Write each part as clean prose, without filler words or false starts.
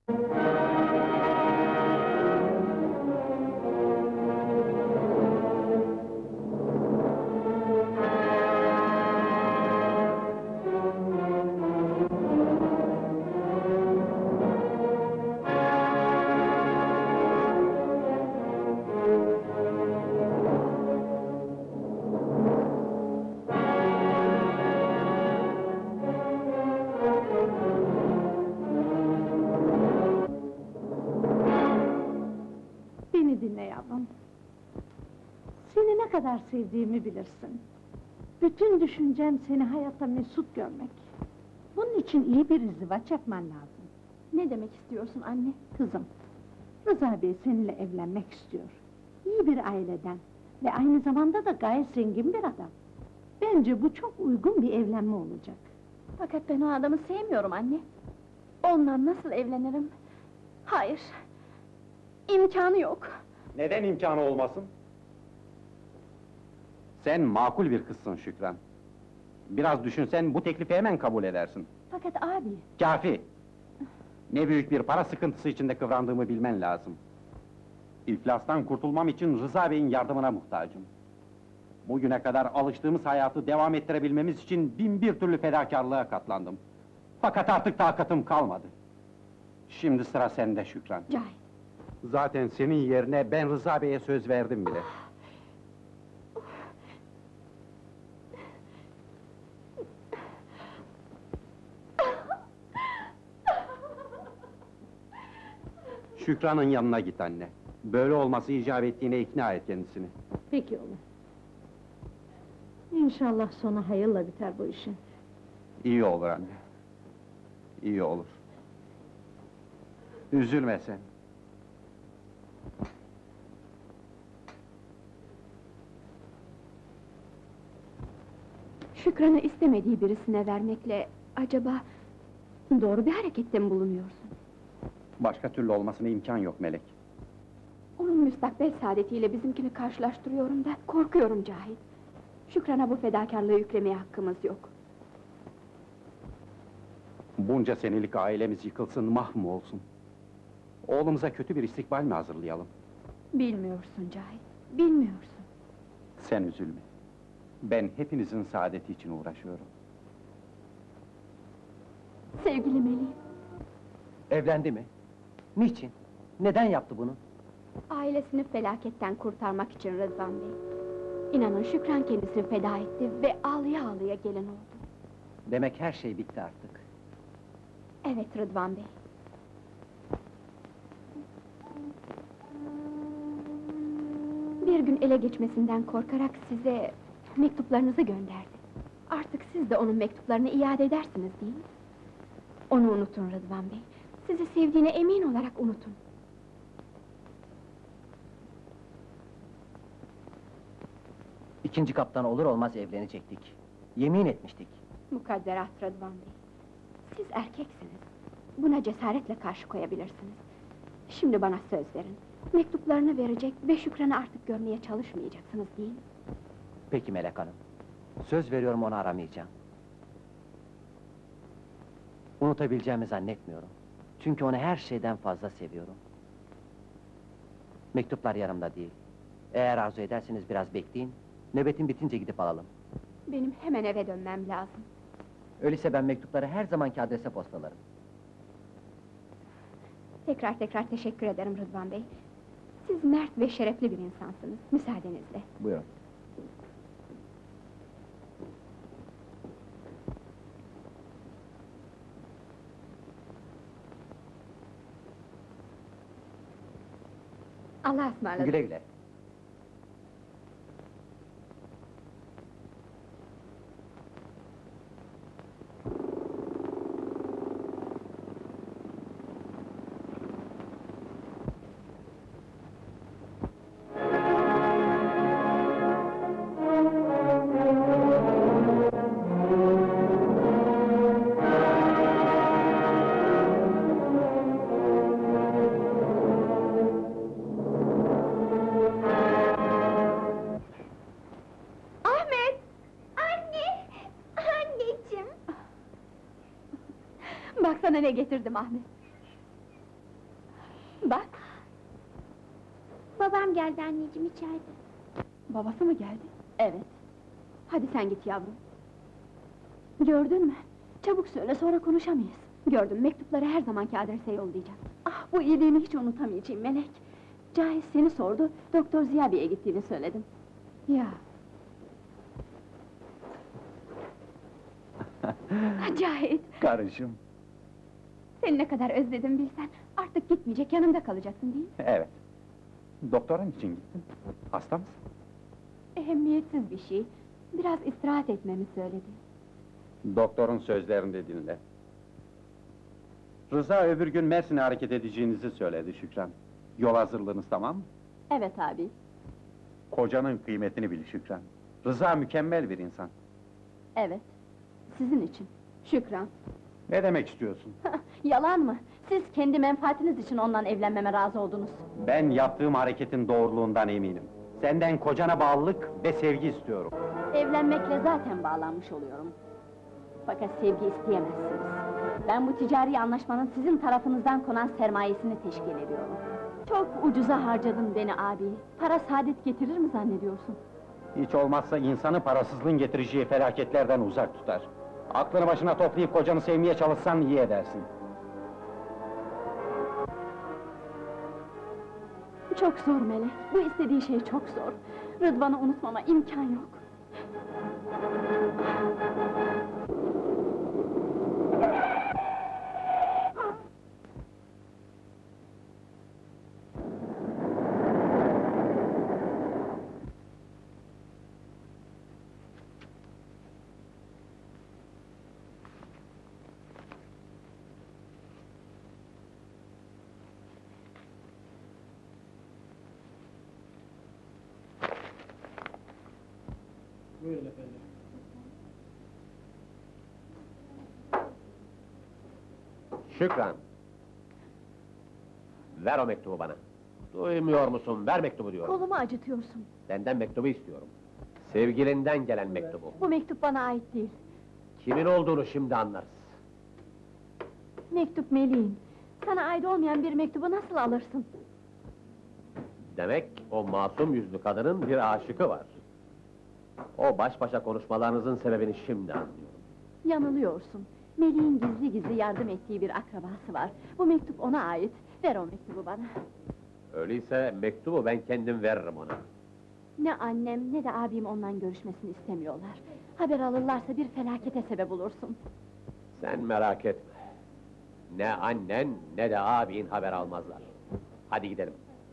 Beni dinle yavrum. Seni ne kadar sevdiğimi bilirsin. Bütün düşüncem seni hayatta mesut görmek. Bunun için iyi bir izdivaç yapman lazım. Ne demek istiyorsun anne? Kızım, Rıza Bey seninle evlenmek istiyor. İyi bir aileden ve aynı zamanda da gayet zengin bir adam. Bence bu çok uygun bir evlenme olacak. Fakat ben o adamı sevmiyorum anne. Onunla nasıl evlenirim? Hayır. İmkanı yok. Neden imkanı olmasın? Sen makul bir kızsın Şükran. Biraz düşünsen bu teklifi hemen kabul edersin. Fakat abi... Kafi! Ne büyük bir para sıkıntısı içinde kıvrandığımı bilmen lazım. İflastan kurtulmam için Rıza Bey'in yardımına muhtacım. Bugüne kadar alıştığımız hayatı devam ettirebilmemiz için bin bir türlü fedakarlığa katlandım. Fakat artık takatım kalmadı. Şimdi sıra sende Şükran. Cahit. Zaten senin yerine ben Rıza Bey'e söz verdim bile. Şükran'ın yanına git anne. Böyle olması icap ettiğine ikna et kendisini. Peki oğlum. İnşallah sonu hayırla biter bu işin. İyi olur anne. İyi olur. Üzülme sen. Şükran'ı istemediği birisine vermekle... acaba... doğru bir harekette mi bulunuyorsun? Başka türlü olmasına imkan yok Melek. Onun müstakbel saadetiyle bizimkini karşılaştırıyorum da... korkuyorum Cahit. Şükran'a bu fedakarlığı yüklemeye hakkımız yok. Bunca senelik ailemiz yıkılsın, mahvolsun. Oğlumuza kötü bir istikbal mi hazırlayalım? Bilmiyorsun Cahit, bilmiyorsun. Sen üzülme. Ben hepinizin saadeti için uğraşıyorum. Sevgili Melih, Evlendi mi? Niçin? Neden yaptı bunu? ailesini felaketten kurtarmak için Rıdvan Bey. İnanın Şükran kendisini feda etti ve ağlıya ağlıya gelin oldu. Demek her şey bitti artık. Evet Rıdvan Bey. Bir gün ele geçmesinden korkarak size mektuplarınızı gönderdi. Artık siz de onun mektuplarını iade edersiniz değil mi? Onu unutun Rıdvan Bey. Sizi sevdiğine emin olarak unutun. İkinci kaptan olur olmaz evlenecektik. Yemin etmiştik. Mukadderat Rıdvan Bey. Siz erkeksiniz. Buna cesaretle karşı koyabilirsiniz. Şimdi bana söz verin. Mektuplarını verecek ve Şükran'ı artık görmeye çalışmayacaksınız değil mi? Peki Melek Hanım. Söz veriyorum, onu aramayacağım. Unutabileceğimi zannetmiyorum. Çünkü onu her şeyden fazla seviyorum. Mektuplar yanımda değil. Eğer arzu ederseniz biraz bekleyin. Nöbetin bitince gidip alalım. Benim hemen eve dönmem lazım. Öyleyse ben mektupları her zamanki adrese postalarım. Tekrar teşekkür ederim Rıdvan Bey. Siz mert ve şerefli bir insansınız. Müsaadenizle. Buyurun. Allah'a ısmarladık. Güle güle. Ahmet! Anne! Anneciğim! Baksana ne getirdim Ahmet! Bak, Babam geldi anneciğim içeride. babası mı geldi? Evet. Hadi sen git yavrum. Gördün mü? Çabuk söyle, sonra konuşamayız. Gördüm, mektupları her zamanki adrese yollayacağım. Ah, bu iyiliğini hiç unutamayacağım Melek. Cahit seni sordu, Doktor Ziya Bey'e gittiğini söyledim. Ya. Cahit, Karıcığım. seni ne kadar özledim bilsen. Artık gitmeyecek, yanımda kalacaksın değil mi? Evet. Doktorun için gittin. Hasta mısın? Ehemmiyetsiz bir şey. Biraz istirahat etmemi söyledi. Doktorun sözlerini de dinle. Rıza öbür gün Mersin'e hareket edeceğinizi söyledi Şükran. Yol hazırlığınız tamam mı? Evet abi. Kocanın kıymetini bil Şükran. Rıza mükemmel bir insan. Evet. Sizin için. Şükran. Ne demek istiyorsun? Yalan mı? Siz kendi menfaatiniz için ondan evlenmeme razı oldunuz. Ben yaptığım hareketin doğruluğundan eminim. Senden kocana bağlılık ve sevgi istiyorum. Evlenmekle zaten bağlanmış oluyorum. Fakat sevgi isteyemezsiniz. Ben bu ticari anlaşmanın sizin tarafınızdan konan sermayesini teşkil ediyorum. Çok ucuza harcadın beni abi. Para saadet getirir mi zannediyorsun? Hiç olmazsa insanı parasızlığın getireceği felaketlerden uzak tutar. Aklını başına toplayıp kocanı sevmeye çalışsan iyi edersin. Çok zor Melek. Bu istediği şey çok zor. Rıdvan'ı unutmama imkan yok. Buyurun efendim. Şükran! Ver o mektubu bana. Duymuyor musun? Ver mektubu diyorum. Kolumu acıtıyorsun. Senden mektubu istiyorum. Sevgilinden gelen mektubu. Bu mektup bana ait değil. Kimin olduğunu şimdi anlarız. Mektup Melih'in. Sana ait olmayan bir mektubu nasıl alırsın? Demek o masum yüzlü kadının bir aşıkı var. O baş başa konuşmalarınızın sebebini şimdi anlıyorum. Yanılıyorsun. Melih'in gizli gizli yardım ettiği bir akrabası var. Bu mektup ona ait. Ver o mektubu bana. Öyleyse mektubu ben kendim veririm ona. Ne annem ne de abim ondan görüşmesini istemiyorlar. Haber alırlarsa bir felakete sebep olursun. Sen merak etme. Ne annen ne de abin haber almazlar. Hadi gidelim.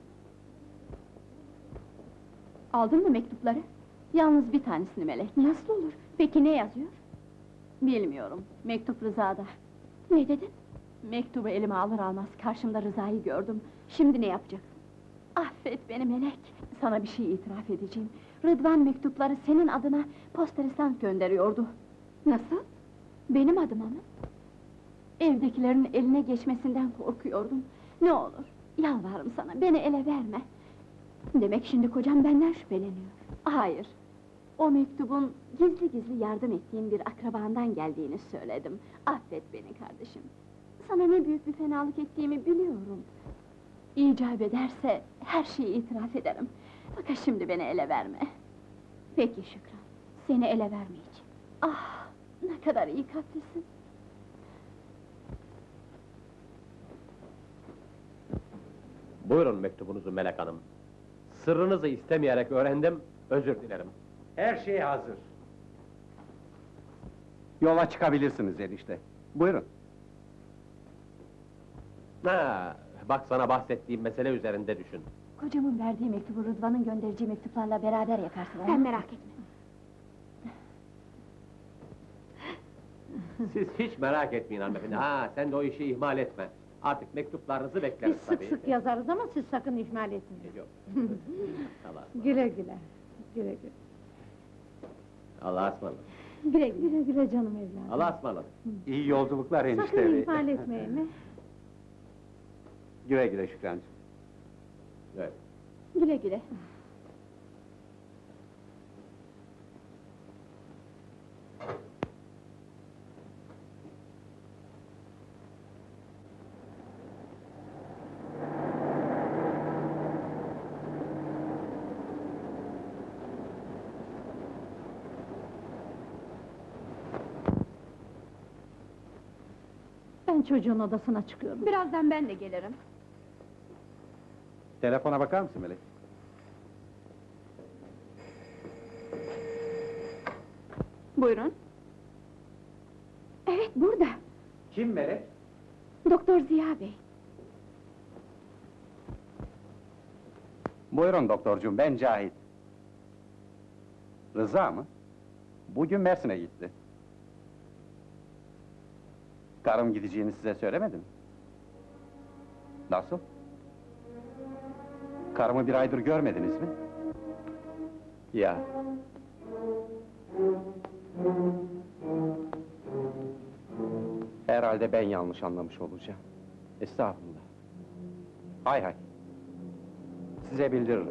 Aldın mı mektupları? Yalnız bir tanesini Melek. Nasıl olur? Peki ne yazıyor? Bilmiyorum. Mektup Rıza'da. Ne dedin? Mektubu elime alır almaz karşımda Rıza'yı gördüm. Şimdi ne yapacaksın? Affet beni Melek. Sana bir şey itiraf edeceğim. Rıdvan mektupları senin adına posteristan gönderiyordu. Nasıl? Benim adıma mı? Evdekilerin eline geçmesinden korkuyordum. Ne olur, yalvarırım sana, beni ele verme. Demek şimdi kocam benden şüpheleniyor. Hayır, o mektubun gizli gizli yardım ettiğin bir akrabandan geldiğini söyledim. Affet beni kardeşim. Sana ne büyük bir fenalık ettiğimi biliyorum. İcap ederse her şeyi itiraf ederim. Fakat şimdi beni ele verme. Peki Şükran, seni ele vermeyeceğim. Ah, ne kadar iyi kalplisin. Buyurun mektubunuzu Melek Hanım. Sırrınızı istemeyerek öğrendim, özür dilerim. Her şey hazır. Yola çıkabilirsiniz enişte. Buyurun. Ha, bak sana bahsettiğim mesele üzerinde düşün. Kocamın verdiği mektubu Rıdvan'ın göndereceği mektuplarla beraber yakarsın. Sen merak etme. Siz hiç merak etmeyin hanımefendi. Ha, sen de o işi ihmal etme. Artık mektuplarınızı bekleriz Biz sık tabii. sık yazarız ama siz sakın ihmal etmeyin. Yok. Allah'a Güle güle. Güle güle. ısmarladık. Güle güle, güle canım evladım. Allah'a ısmarladık. İyi yolculuklar enişte Sakın bey. ihmal etmeyin mi? Güle güle Şükrancığım. Evet. Güle güle. Ben çocuğun odasına çıkıyorum. Birazdan ben de gelirim. Telefona bakar mısın Melek? Buyurun. Evet, burada. Kim Melek? Doktor Ziya Bey. Buyurun doktorcuğum, ben Cahit. Rıza mı? Bugün Mersin'e gitti. Karım gideceğini size söylemedi mi? Nasıl? Karımı bir aydır görmediniz mi? Ya. Herhalde ben yanlış anlamış olacağım. Estağfurullah. Hay hay. Size bildiririm.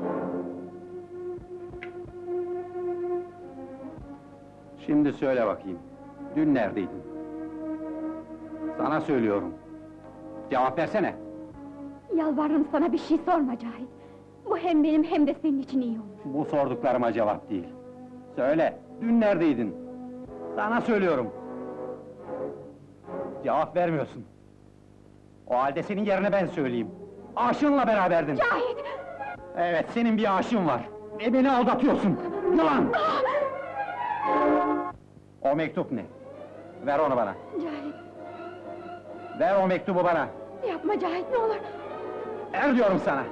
Şimdi söyle bakayım, dün neredeydin? Sana söylüyorum. Cevap versene! Yalvarırım sana bir şey sorma Cahit. Bu hem benim hem de senin için iyi olur. Bu sorduklarıma cevap değil. Söyle, dün neredeydin? Sana söylüyorum. Cevap vermiyorsun. O halde senin yerine ben söyleyeyim. Aşığınla beraberdin. Cahit! Evet, senin bir aşığın var. Ve beni aldatıyorsun. Yılan! O mektup ne? Ver onu bana. Cahit, Ver o mektubu bana. yapma Cahit, ne olur! Ver diyorum sana.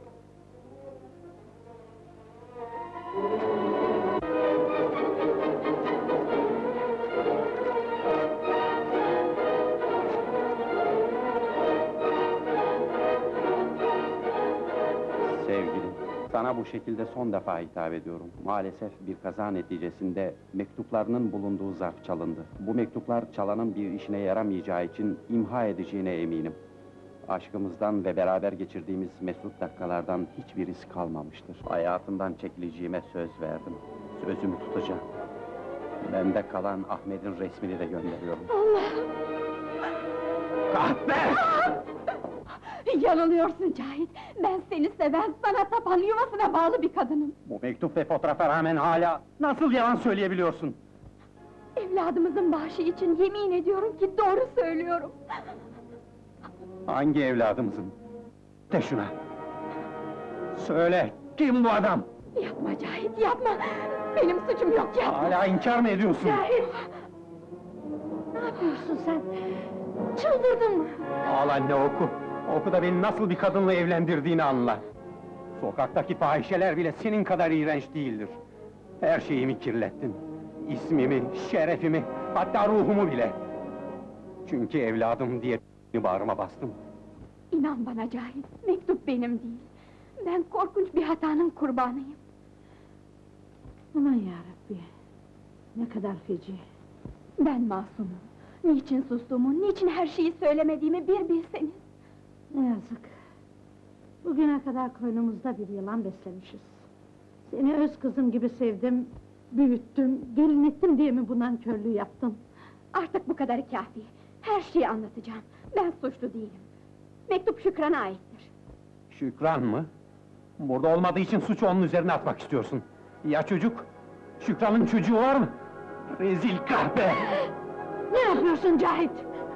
Sevgilim, sana bu şekilde son defa hitap ediyorum. Maalesef bir kaza neticesinde mektuplarının bulunduğu zarf çalındı. Bu mektuplar çalanın bir işine yaramayacağı için imha edeceğine eminim. Aşkımızdan ve beraber geçirdiğimiz mesut dakikalardan hiçbir iz kalmamıştır. Hayatından çekileceğime söz verdim. Sözümü tutacağım. Bende kalan Ahmet'in resmini de gönderiyorum. Allah'ım! Kahpe! Yanılıyorsun Cahit! Ben seni seven, sana tapan, yuvasına bağlı bir kadınım! Bu mektup ve fotoğrafa rağmen hala nasıl yalan söyleyebiliyorsun? Evladımızın bağışı için yemin ediyorum ki doğru söylüyorum! Hangi evladımızın? De şuna! Söyle, kim bu adam? Yapma Cahit, yapma! Benim suçum yok, yapma! Hala inkar mı ediyorsun? Cahit! Ne yapıyorsun sen? Çıldırdın mı? Al anne oku! Oku da beni nasıl bir kadınla evlendirdiğini anla! Sokaktaki fahişeler bile senin kadar iğrenç değildir. Her şeyimi kirlettin. İsmimi, şerefimi, hatta ruhumu bile! Çünkü evladım diye bağrıma bastım. İnan bana Cahit, mektup benim değil! Ben korkunç bir hatanın kurbanıyım! Aman yarabbi! Ne kadar feci! Ben masumum! Niçin sustuğumu, niçin her şeyi söylemediğimi bir bilseniz! Ne yazık! Bugüne kadar koynumuzda bir yılan beslemişiz. Seni öz kızım gibi sevdim, büyüttüm, gelin ettim diye mi bu nankörlüğü yaptın? Artık bu kadarı kafi! Her şeyi anlatacağım! Ben suçlu değilim! Mektup Şükran'a aittir! Şükran mı? Burada olmadığı için suçu onun üzerine atmak istiyorsun. Ya çocuk? Şükran'ın çocuğu var mı? Rezil kahpe! Ne yapıyorsun Cahit?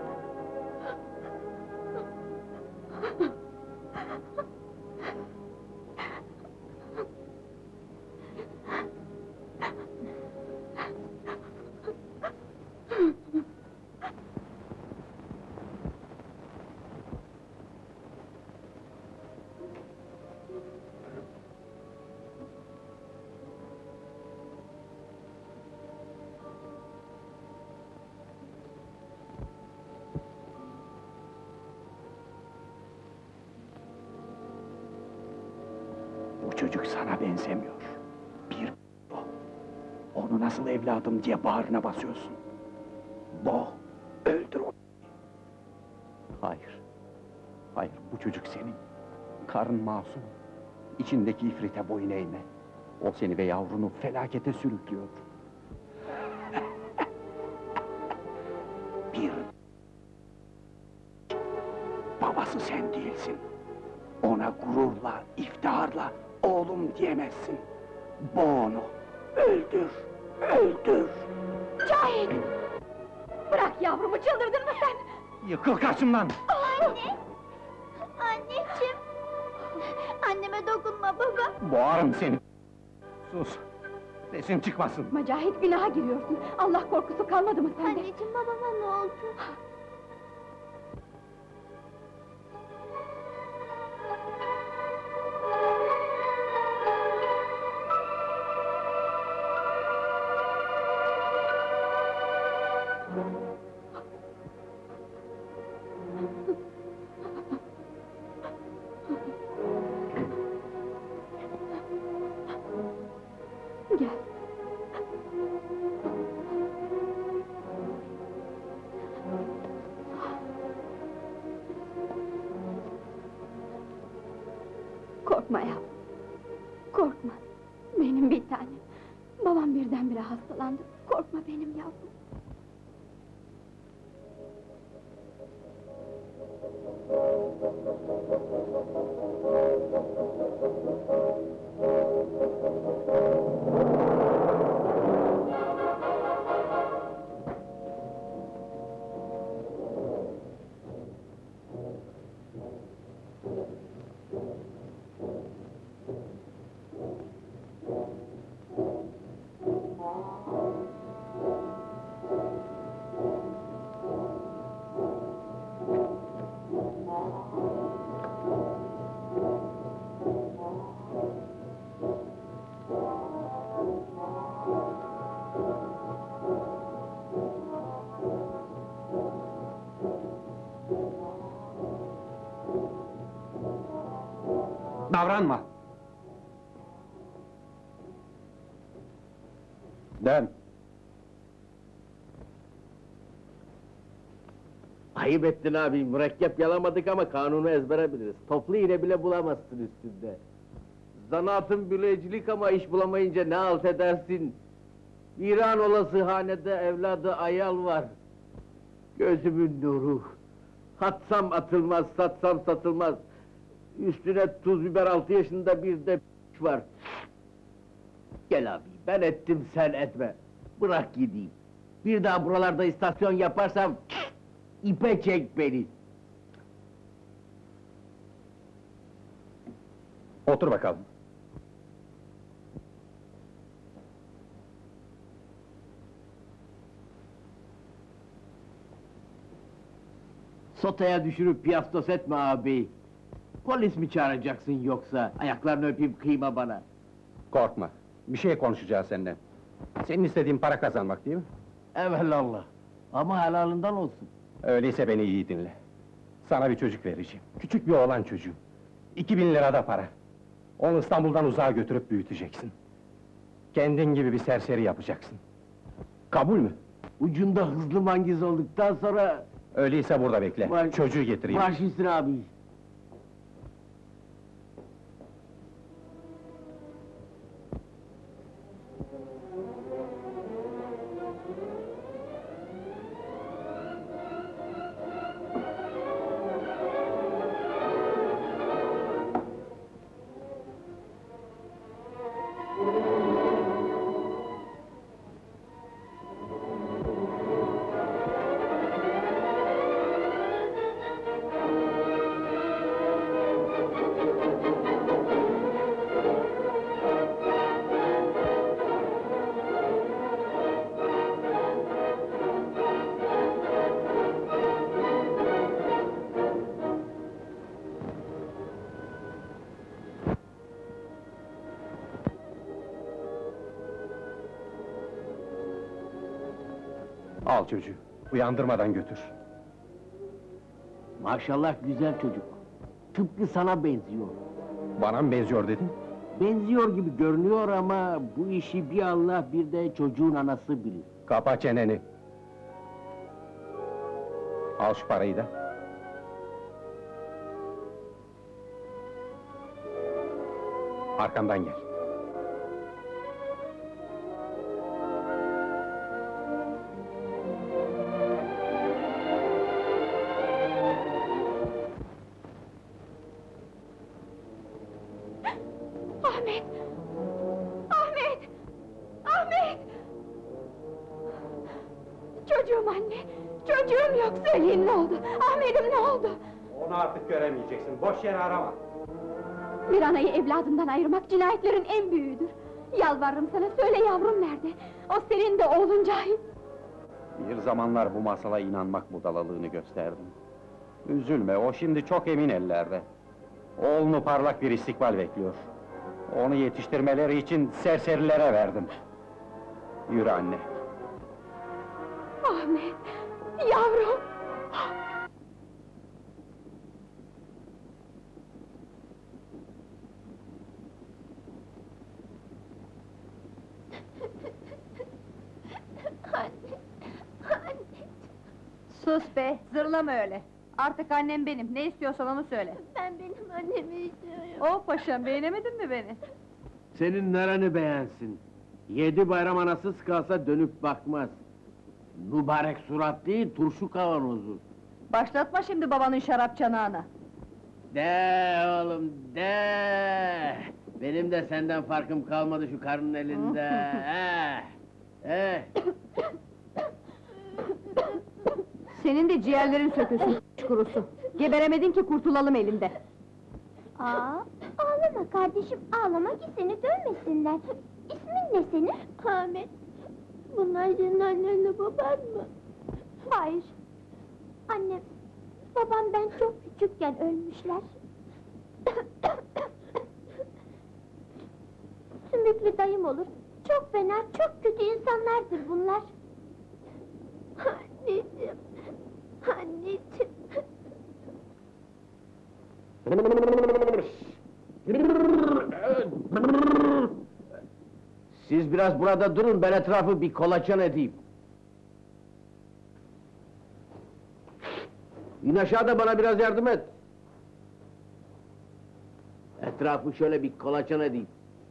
Bu çocuk sana benzemiyor. Bir o. Onu nasıl evladım diye bağrına basıyorsun? Bo, öldür onu. Hayır. Hayır, bu çocuk senin. Karın masum. İçindeki ifrite boyun eğme. O seni ve yavrunu felakete sürüklüyor. Bir... Babası sen değilsin. Ona gururla, iftiharla oğlum diyemezsin. Boğ onu, öldür, öldür! Cahit! Bırak yavrumu, çıldırdın mı sen? Yıkıl karşımdan! Anne! Anneciğim! Anneme dokunma baba! Boğarım seni! Sus! Sesin çıkmasın! Macahit, günaha giriyorsun. Allah korkusu kalmadı mı sende? Anneciğim, babama ne oldu? Gel. Korkma yavrum. Korkma. Benim bir tanem. Babam birdenbire hastalandı. Korkma benim yavrum. Davranma! Dön! Ayıp ettin abi, mürekkep yalamadık ama kanunu ezbere biliriz. Toplu iğne bile bulamazsın üstünde. Zanaatın bülecilik ama iş bulamayınca ne halt edersin? İran olası hanede evladı ayal var. Gözümün nuru. Atsam atılmaz, satsam satılmaz. Üstüne tuz biber 6 yaşında bir de var. Gel abi, ben ettim sen etme. Bırak gideyim. Bir daha buralarda istasyon yaparsam ipe çek beni. Otur bakalım. Sotaya düşürüp piyastos etme abi. Polis mi çağıracaksın yoksa? Ayaklarını öpeyim, kıyma bana. Korkma, bir şey konuşacağız seninle. Senin istediğin para kazanmak değil mi? Evelallah. Ama helalından olsun. Öyleyse beni iyi dinle. Sana bir çocuk vereceğim. Küçük bir oğlan çocuğu. 2000 lira da para. Onu İstanbul'dan uzağa götürüp büyüteceksin. Kendin gibi bir serseri yapacaksın. Kabul mü? Ucunda hızlı mangiz olduktan sonra... Öyleyse burada bekle. Çocuğu getireyim. Baş üstüne abi. Al çocuğu, uyandırmadan götür. Maşallah güzel çocuk. Tıpkı sana benziyor. Bana mı benziyor dedin? Benziyor gibi görünüyor ama bu işi bir Allah bir de çocuğun anası bilir. Kapa çeneni! Al şu parayı da. Arkamdan gel. Ahmet! Ahmet! Ahmet! Çocuğum anne! Çocuğum! Çocuğum yok, söyleyin ne oldu? Ahmet'im ne oldu? Onu artık göremeyeceksin, boş yere arama! Bir anayı evladından ayırmak cinayetlerin en büyüğüdür. Yalvarırım sana, söyle yavrum nerede? O senin de oğlun Cahit. Bir zamanlar bu masala inanmak budalalığını gösterdim. Üzülme, o şimdi çok emin ellerde. Oğlunu parlak bir istikbal bekliyor. Onu yetiştirmeleri için serserilere verdim. Yürü anne. Ahmet, yavrum! Sus be, zırlama öyle! Artık annem benim, ne istiyorsan onu söyle! Ben benim annemi istiyorum. Oh paşam, beğenemedin mi beni? Senin nereni beğensin? 7 bayram anasız kalsa dönüp bakmaz. Mübarek surat değil, turşu kavanozu. Başlatma şimdi babanın şarap çanağını! De oğlum, de! Benim de senden farkım kalmadı şu karının elinde. Senin de ciğerlerin sökülsün, kurusu! Geberemedin ki kurtulalım elinde! Ağlama kardeşim, ağlama ki seni dövmesinler. İsmin ne senin? Ahmet. Bunlar senin annenle baban mı? Hayır. Annem, babam ben çok küçükken ölmüşler. Sümüklü dayım olur. Çok fena, çok kötü insanlardır bunlar. Anneciğim, anneciğim. Siz biraz burada durun, ben etrafı bir kolaçan edeyim. İn aşağıda, bana biraz yardım et. Etrafı şöyle bir kolaçan edeyim.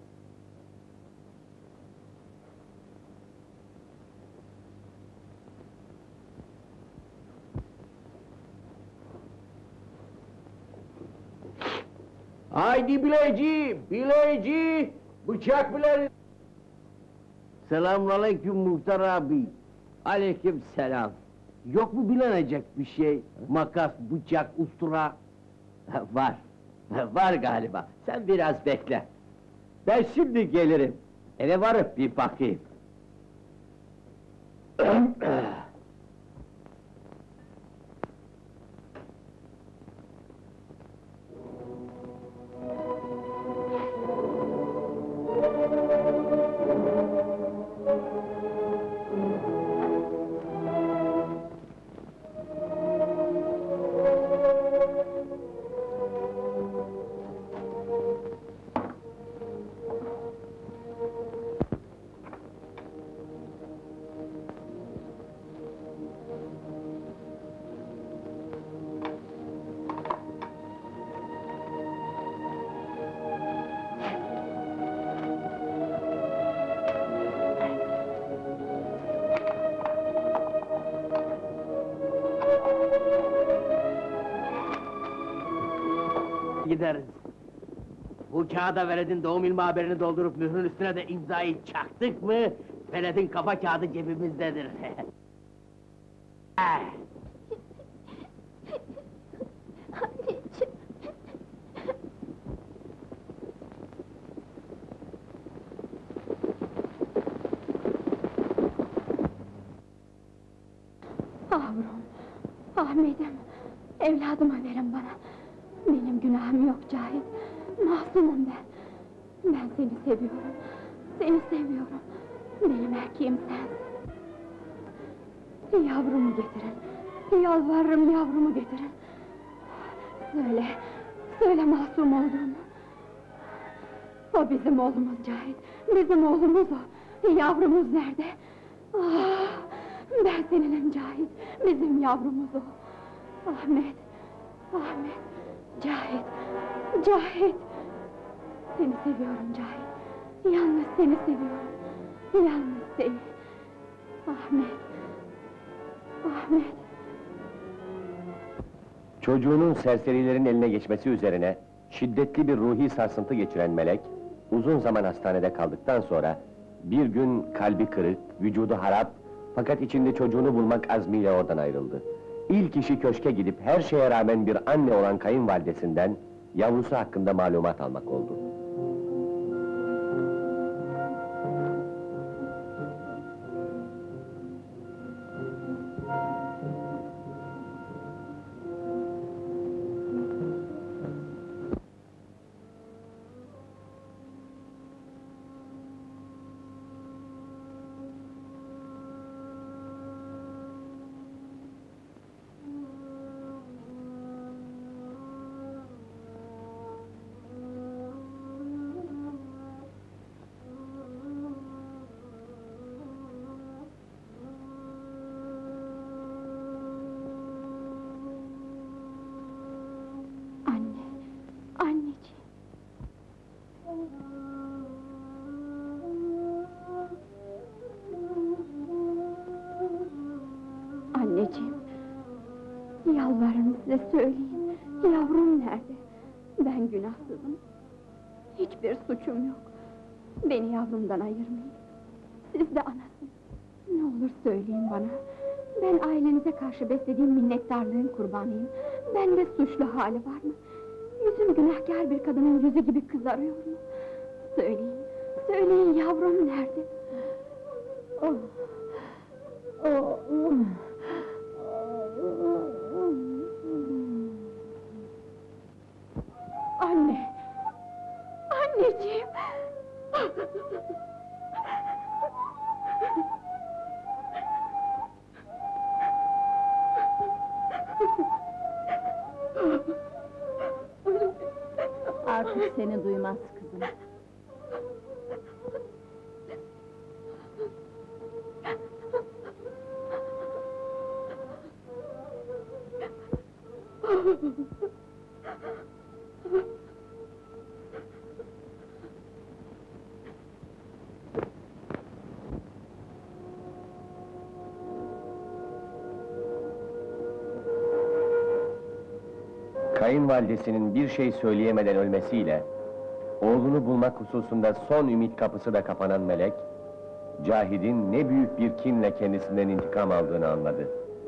Haydi bileci, bileci! Bıçak bile... Selamünaleyküm muhtar abi. Aleyküm selam. Yok mu bilinecek bir şey? Makas, bıçak, ustura... Var. Var galiba. Sen biraz bekle. Ben şimdi gelirim. Eve varıp bir bakayım. Gideriz. Bu kağıda veledin doğum ilmi haberini doldurup mührün üstüne de imzayı çaktık mı... ...veledin kafa kağıdı cebimizdedir. Anneciğim. Yavrum, Ahmet'im, evladımı verin bana. Benim günahım yok Cahit, masumum ben. Ben seni seviyorum, seni seviyorum. Benim erkeğim sensin. Yavrumu getirin, yalvarırım yavrumu getirin. Söyle, söyle masum olduğumu. O bizim oğlumuz Cahit, bizim oğlumuz o. Yavrumuz nerede? Ah, ben seninim Cahit, bizim yavrumuz o. Ahmet, Ahmet, Cahit, Cahit! Seni seviyorum Cahit, yalnız seni seviyorum, yalnız seni. Ahmet, Ahmet! Çocuğunun serserilerin eline geçmesi üzerine şiddetli bir ruhi sarsıntı geçiren Melek, uzun zaman hastanede kaldıktan sonra bir gün kalbi kırık, vücudu harap fakat içinde çocuğunu bulmak azmiyle oradan ayrıldı. İlk işi köşke gidip her şeye rağmen bir anne olan kayınvalidesinden yavrusu hakkında malumat almak oldu. Anne, anneciğim. Anneciğim, yalvarırım size söyleyin, yavrum nerede? Ben günahsızım, hiçbir suçum yok. Beni yavrumdan ayırmayın, siz de anasınız. Ne olur söyleyin bana, ben ailenize karşı beslediğim minnettarlığın kurbanıyım. Bende suçlu hali var mı? Yüzüm günahkar bir kadının yüzü gibi kızarıyor mu? Söyleyin, söyleyin yavrum nerede? Oh. Oh. Anne! Anneciğim! Artık seni duymaz kızım. Kayınvalidesinin bir şey söyleyemeden ölmesiyle, oğlunu bulmak hususunda son ümit kapısı da kapanan melek, Cahit'in ne büyük bir kinle kendisinden intikam aldığını anladı.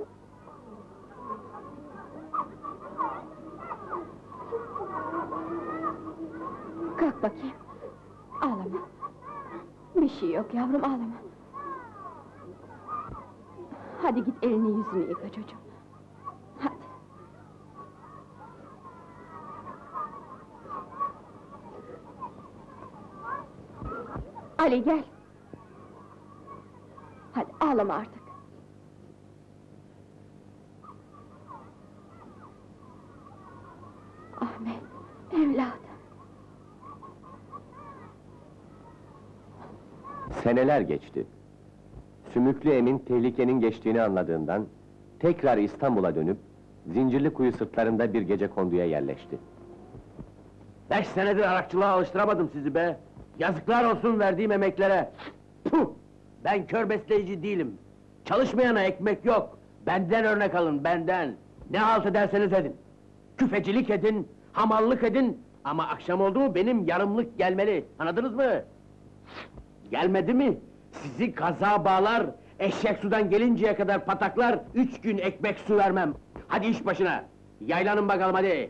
Kalk bakayım, ağlama. Bir şey yok yavrum, ağlama. Hadi git elini yüzünü yıka çocuğum. Hadi. Ali gel. Hadi ağlama artık. Ahmet, evladım. Seneler geçti. Sümüklü Emin tehlikenin geçtiğini anladığından, tekrar İstanbul'a dönüp, Zincirlikuyu sırtlarında bir gecekonduya yerleşti. 5 senedir arakçılığa alıştıramadım sizi be! Yazıklar olsun verdiğim emeklere! Puh! Ben kör besleyici değilim! Çalışmayana ekmek yok! Benden örnek alın, benden! Ne halt ederseniz edin! Küfecilik edin, hamallık edin, ama akşam oldu mu benim yarımlık gelmeli, anladınız mı? Gelmedi mi? Sizi kaza bağlar, eşek sudan gelinceye kadar pataklar, 3 gün ekmek su vermem! Hadi iş başına! Yaylanın bakalım hadi!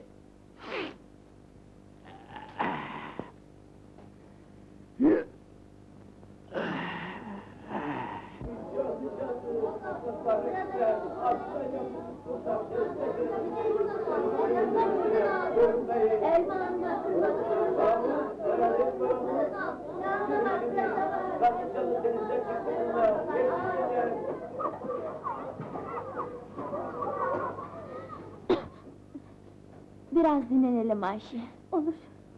Biraz dinlenelim Ayşe. Olur.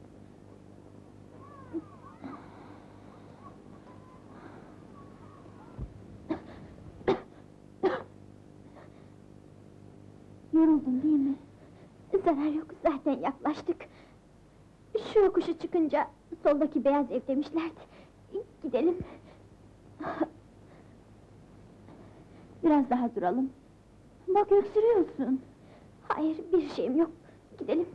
Yoruldun değil mi? Zarar yok, zaten yaklaştık. Şu yokuşu çıkınca, soldaki beyaz ev demişlerdi. Gidelim. Biraz daha duralım. Bak öksürüyorsun. Hayır, bir şeyim yok. Gidelim.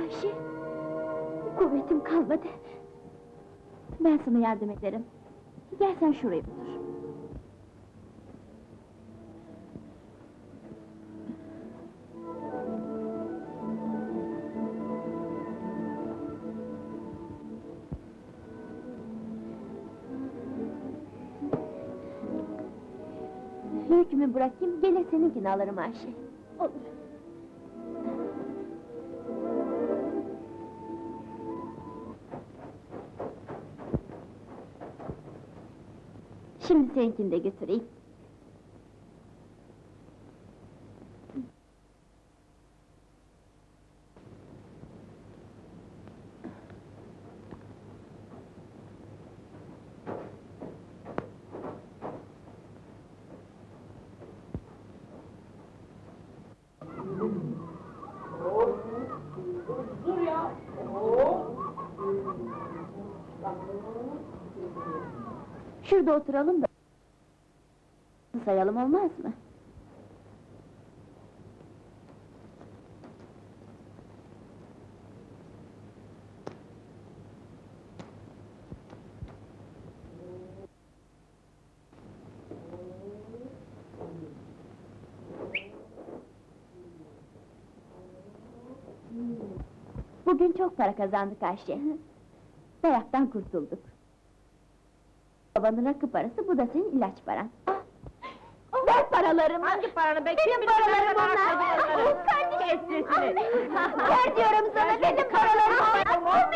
Ayşe. Kuvvetim kalmadı. Ben sana yardım ederim. Gel sen şuraya otur. Yükümü bırakayım, gelir seninkini alırım Ayşe. Olur. Şimdi seninkini de götüreyim. Şurada oturalım da sayalım, olmaz mı? Bugün çok para kazandık Ayşe. Dayaktan kurtulduk. Babanın rakı parası, bu da senin ilaç paran. Ver paralarımı! Hangi paranı be? Benim paralarım onlar! Kardeşim! Ver diyorum sana, benim paralarım onlar!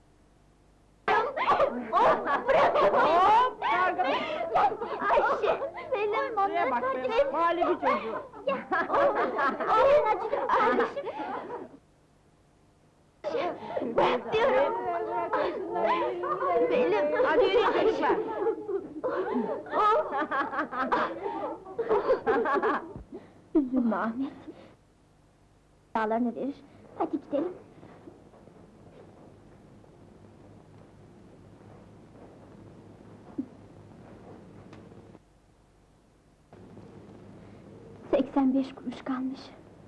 Bırakın! Ayşe! Benim onlar kardeşim! Mali bir çocuğu! Gelin acıdım kardeşim! Bırak diyorum! Benim! Hadi yürüyün çocuklar! Üzülme Ahmet! Dağlarını verir, hadi gidelim! ...85 kuruş kalmış.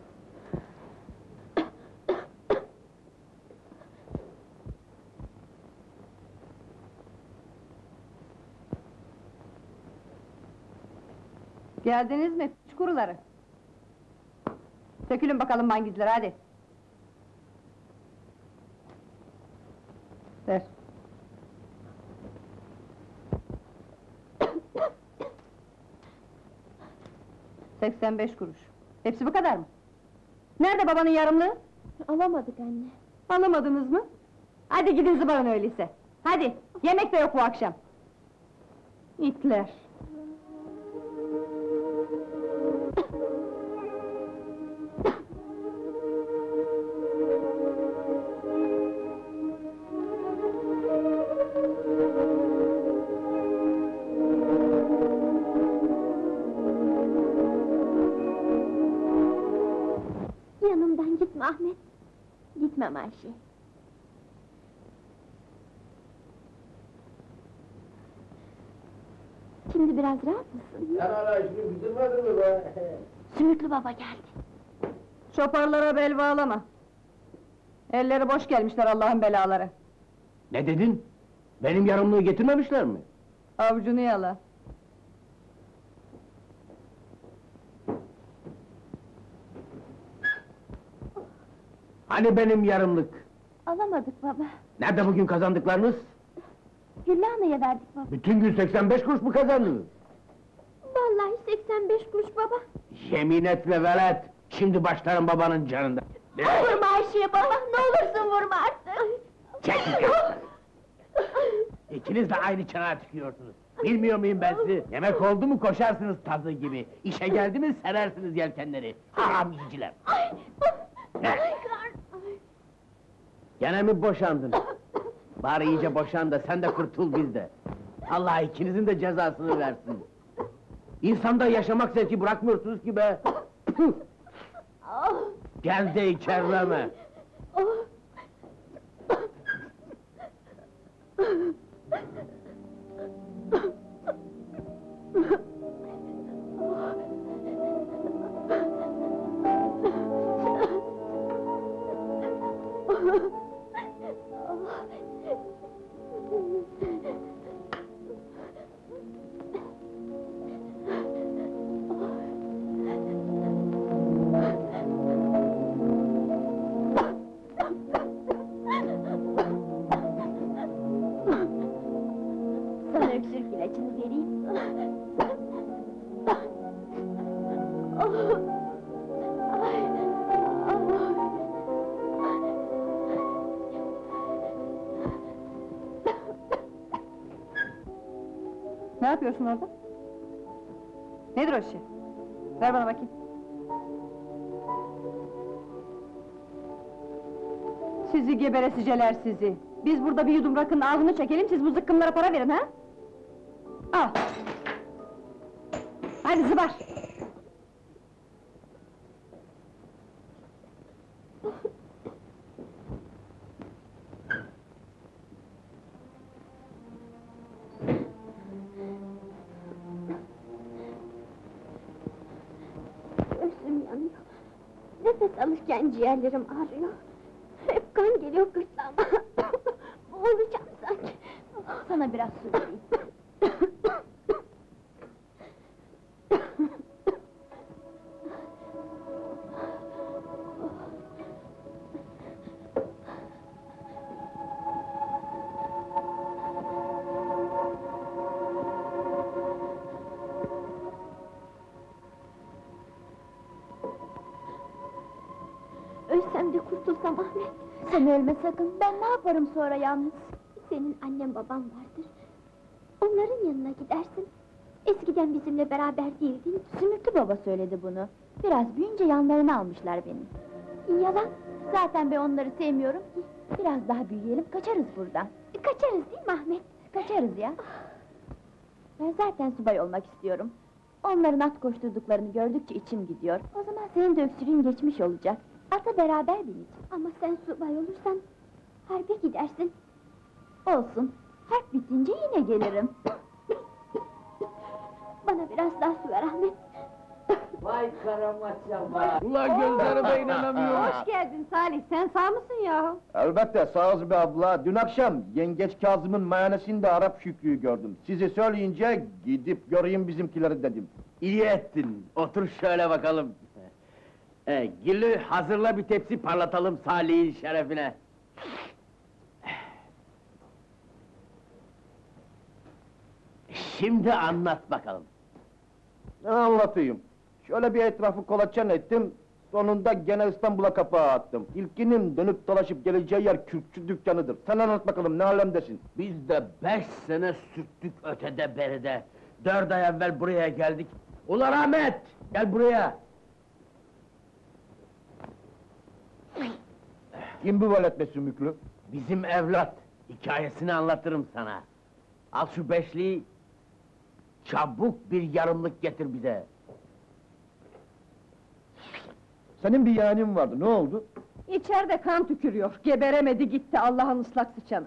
Geldiniz mi piç kuruları? Sökülün bakalım mangizler, hadi! Ver! 85 kuruş. Hepsi bu kadar mı? Nerede babanın yarımlığı? Alamadık anne. Alamadınız mı? Hadi gidin zıbarın öyleyse! Hadi! Yemek de yok bu akşam! İtler! Yanımdan gitme Ahmet! Gitmem Ayşe! Şimdi biraz rahat mısın? Sen hala işini bitirmedin mi be? Sümüklü baba geldi! Şoparlara bel bağlama! Elleri boş gelmişler Allah'ın belaları! Ne dedin? Benim yarımlığı getirmemişler mi? Avucunu yala! Hani benim yarımlık? Alamadık baba! Nerede bugün kazandıklarınız? Güllü Ana'ya verdik baba! Bütün gün 85 kuruş mu kazandınız? Vallahi 85 kuruş baba! Yemin etme velet! Şimdi başlarım babanın canında! Vurma Ayşe'ye baba, ne olursun vurma artık! Çekil kaçma! İkiniz de aynı çanağa tükürüyorsunuz! Bilmiyor muyum ben sizi? Yemek oldu mu koşarsınız tazı gibi! İşe geldi mi serersiniz yelkenleri! Haram yiyiciler! Gene mi boşandın? Bari iyice boşan da sen de kurtul biz de! Allah ikinizin de cezasını versin! İnsanda yaşamak zevki bırakmıyorsunuz ki be! Püh! Gel de içerleme! yapıyorsun orada? Nedir o şey? Ver bana bakayım. Sizi geberesiciler sizi! Biz burada bir yudum rakının ağzını çekelim, siz bu zıkkımlara para verin ha? Al! Hadi zıbar! Göğsüm yanıyor. Nefes alırken ciğerlerim ağrıyor. Hep kan geliyor gırtlağıma. Boğulacağım sanki. Sana biraz su vereyim. Ölsem de kurtulsam Ahmet. Sen ölme sakın, ben ne yaparım sonra yalnız? Senin annen baban vardır. Onların yanına gidersin. Eskiden bizimle beraber değildin. Sümüklü baba söyledi bunu. Biraz büyüyünce yanlarına almışlar beni. Yalan! Zaten ben onları sevmiyorum ki. Biraz daha büyüyelim, kaçarız buradan. Kaçarız değil mi Ahmet? Kaçarız ya. Ben zaten subay olmak istiyorum. Onların at koşturduklarını gördükçe içim gidiyor. O zaman senin de öksürüğün geçmiş olacak. Ata beraber bineceğiz. Ama sen subay olursan harbe gidersin. Olsun. Harp bitince yine gelirim. Bana biraz daha su ver Ahmet. Vay karamaça vay! Ulan gözlerime inanamıyorum! Hoş geldin Salih, sen sağ mısın yahu? Elbette sağız be abla. Dün akşam Yengeç Kazım'ın meyhanesinde Arap Şükrü'yü gördüm. Sizi söyleyince gidip göreyim bizimkileri dedim. İyi ettin, otur şöyle bakalım. Gülü hazırla bir tepsi parlatalım Salih'in şerefine. Şimdi anlat bakalım. Ne anlatayım? Şöyle bir etrafı kolaçan ettim, sonunda gene İstanbul'a kapağı attım. İlkinin dönüp dolaşıp geleceği yer Kürkçü dükkanıdır. Sen anlat bakalım, ne alemdesin? Biz de 5 sene sürttük ötede beride. 4 ay evvel buraya geldik. Ulan Ahmet, gel buraya! Kim bu velet be sümüklü? Bizim evlat, hikayesini anlatırım sana. Al şu beşliği, çabuk bir yarımlık getir bize. Senin bir yeğenin vardı, ne oldu? İçeride kan tükürüyor, geberemedi gitti Allah'ın ıslak sıçanı.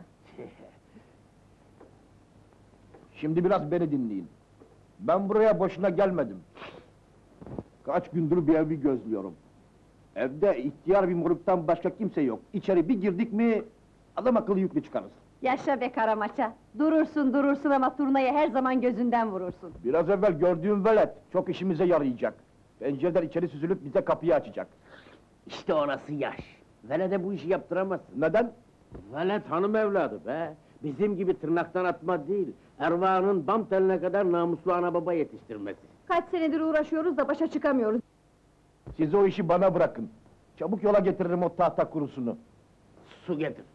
Şimdi biraz beni dinleyin. Ben buraya boşuna gelmedim. Kaç gündür bir evi gözlüyorum. Evde ihtiyar bir moruktan başka kimse yok. İçeri bir girdik mi, adam akıllı yüklü çıkarız. Yaşa be karamaça! Durursun ama turnayı her zaman gözünden vurursun. Biraz evvel gördüğüm velet, çok işimize yarayacak. Pencereden içeri süzülüp bize kapıyı açacak. İşte orası yaş. Velede bu işi yaptıramazsın. Neden? Velet hanım evladı be! Bizim gibi tırnaktan atma değil, ervanın bam teline kadar namuslu ana baba yetiştirmesi. Kaç senedir uğraşıyoruz da başa çıkamıyoruz. Siz o işi bana bırakın. Çabuk yola getiririm o tahta kurusunu. Su getir.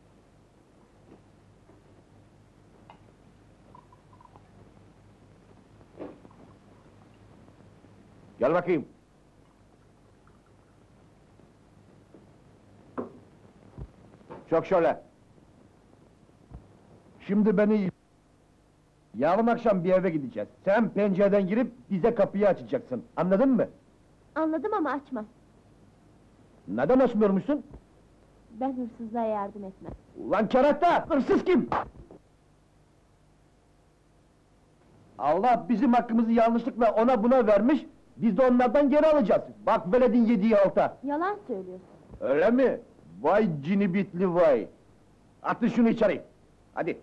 Gel bakayım. Çok şöyle. Şimdi beni... Yarın akşam bir eve gideceğiz. Sen pencereden girip bize kapıyı açacaksın. Anladın mı? Anladım ama açmam. Neden açmıyormuşsun? Ben hırsızlığa yardım etmem. Ulan kerata! Hırsız kim? Allah bizim hakkımızı yanlışlıkla ona buna vermiş, biz de onlardan geri alacağız. Bak veledin yediği halta. Yalan söylüyorsun. Öyle mi? Vay cinibitli vay! Atın şunu içeri! Hadi!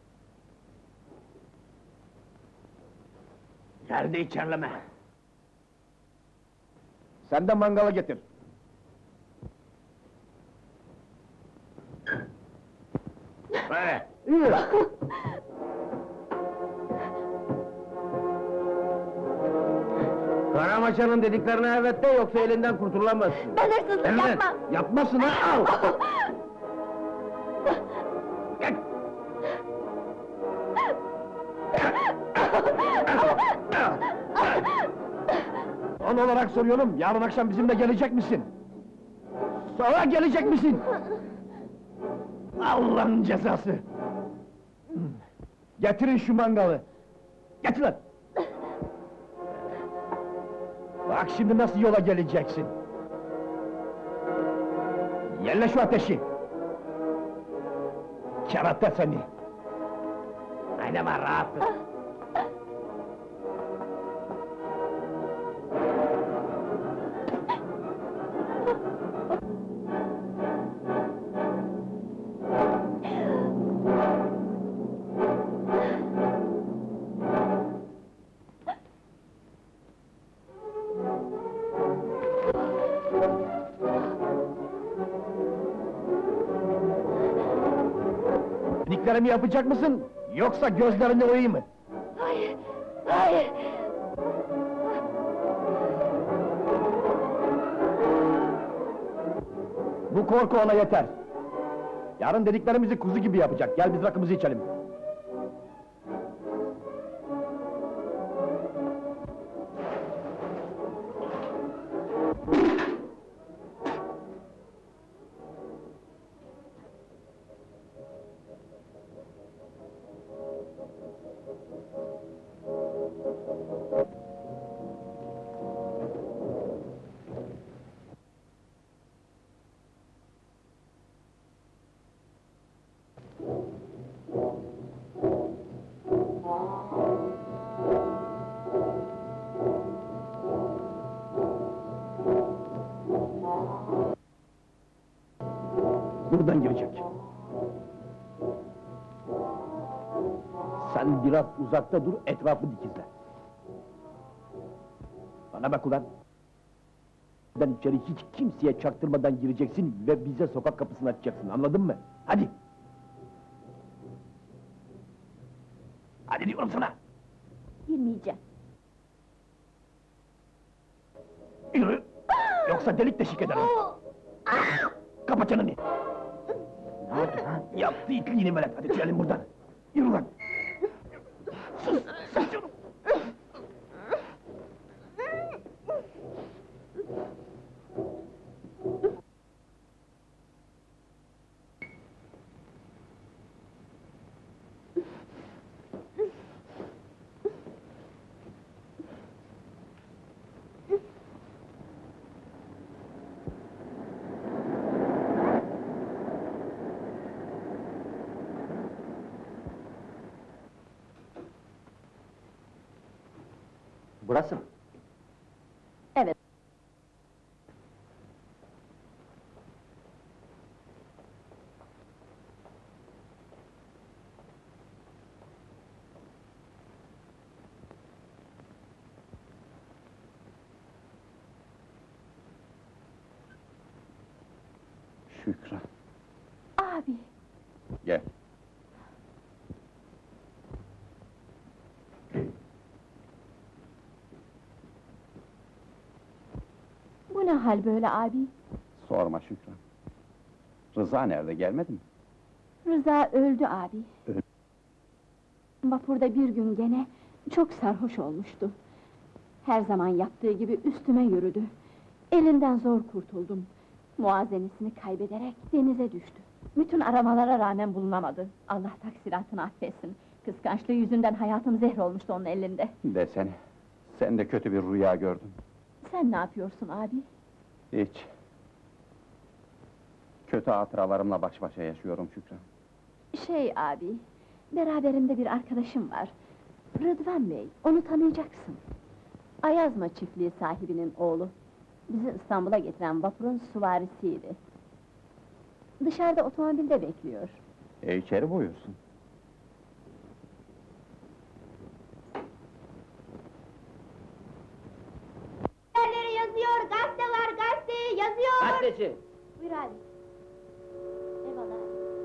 Yerde içerleme. Sen de mangalı getir. Böyle. Karamaçanın dediklerine evet de, yoksa elinden kurtulamazsın. Ben hırsızlık Evet, yapmam! yapmasın ha, al! Gel. Son olarak soruyorum, yarın akşam bizimle gelecek misin? Sonra gelecek misin? Allah'ın cezası! Getirin şu mangalı! Getir lan! Bak şimdi nasıl yola geleceksin! Yerle şu ateşi! Kerata seni! Oynama rahat! Dediklerimi yapacak mısın? Yoksa gözlerini oyayım mı? Hayır, hayır. Bu korku ona yeter. Yarın dediklerimizi kuzu gibi yapacak. Gel biz rakımızı içelim. Buradan girecek. Sen biraz uzakta dur, etrafı dikizle. Bana bak ulan! Ben içeri hiç kimseye çaktırmadan gireceksin ve bize sokak kapısını açacaksın, anladın mı? Hadi! Hadi diyorum sana! Girmeyeceğim. Yürü! Yoksa delik deşik ederim! Kapa çeneni! Yaptı itliğini melet, hadi çıkalım buradan! Yürü lan! Sus! Sus diyorum! Burası mı? Evet. Şükran, Abi, gel. bu ne hal böyle abi? Sorma Şükran. Rıza nerede, gelmedi mi? Rıza öldü abi. Öldü. Vapurda bir gün gene çok sarhoş olmuştu. Her zaman yaptığı gibi üstüme yürüdü. Elinden zor kurtuldum. Muazenesini kaybederek denize düştü. Bütün aramalara rağmen bulunamadı. Allah taksiratını affetsin. Kıskançlığı yüzünden hayatım zehr olmuştu onun elinde. Desene, sen de kötü bir rüya gördün. Sen ne yapıyorsun abi? Hiç. Kötü hatıralarımla baş başa yaşıyorum Şükran. Şey abi, beraberimde bir arkadaşım var. Rıdvan Bey, onu tanıyacaksın. Ayazma çiftliği sahibinin oğlu. Bizi İstanbul'a getiren vapurun süvarisiydi. Dışarıda otomobilde bekliyor. İçeri buyursun. Haberleri yazıyor, gazete var, gazete yazıyor. Gazeteci! Buyur abi. Eyvallah.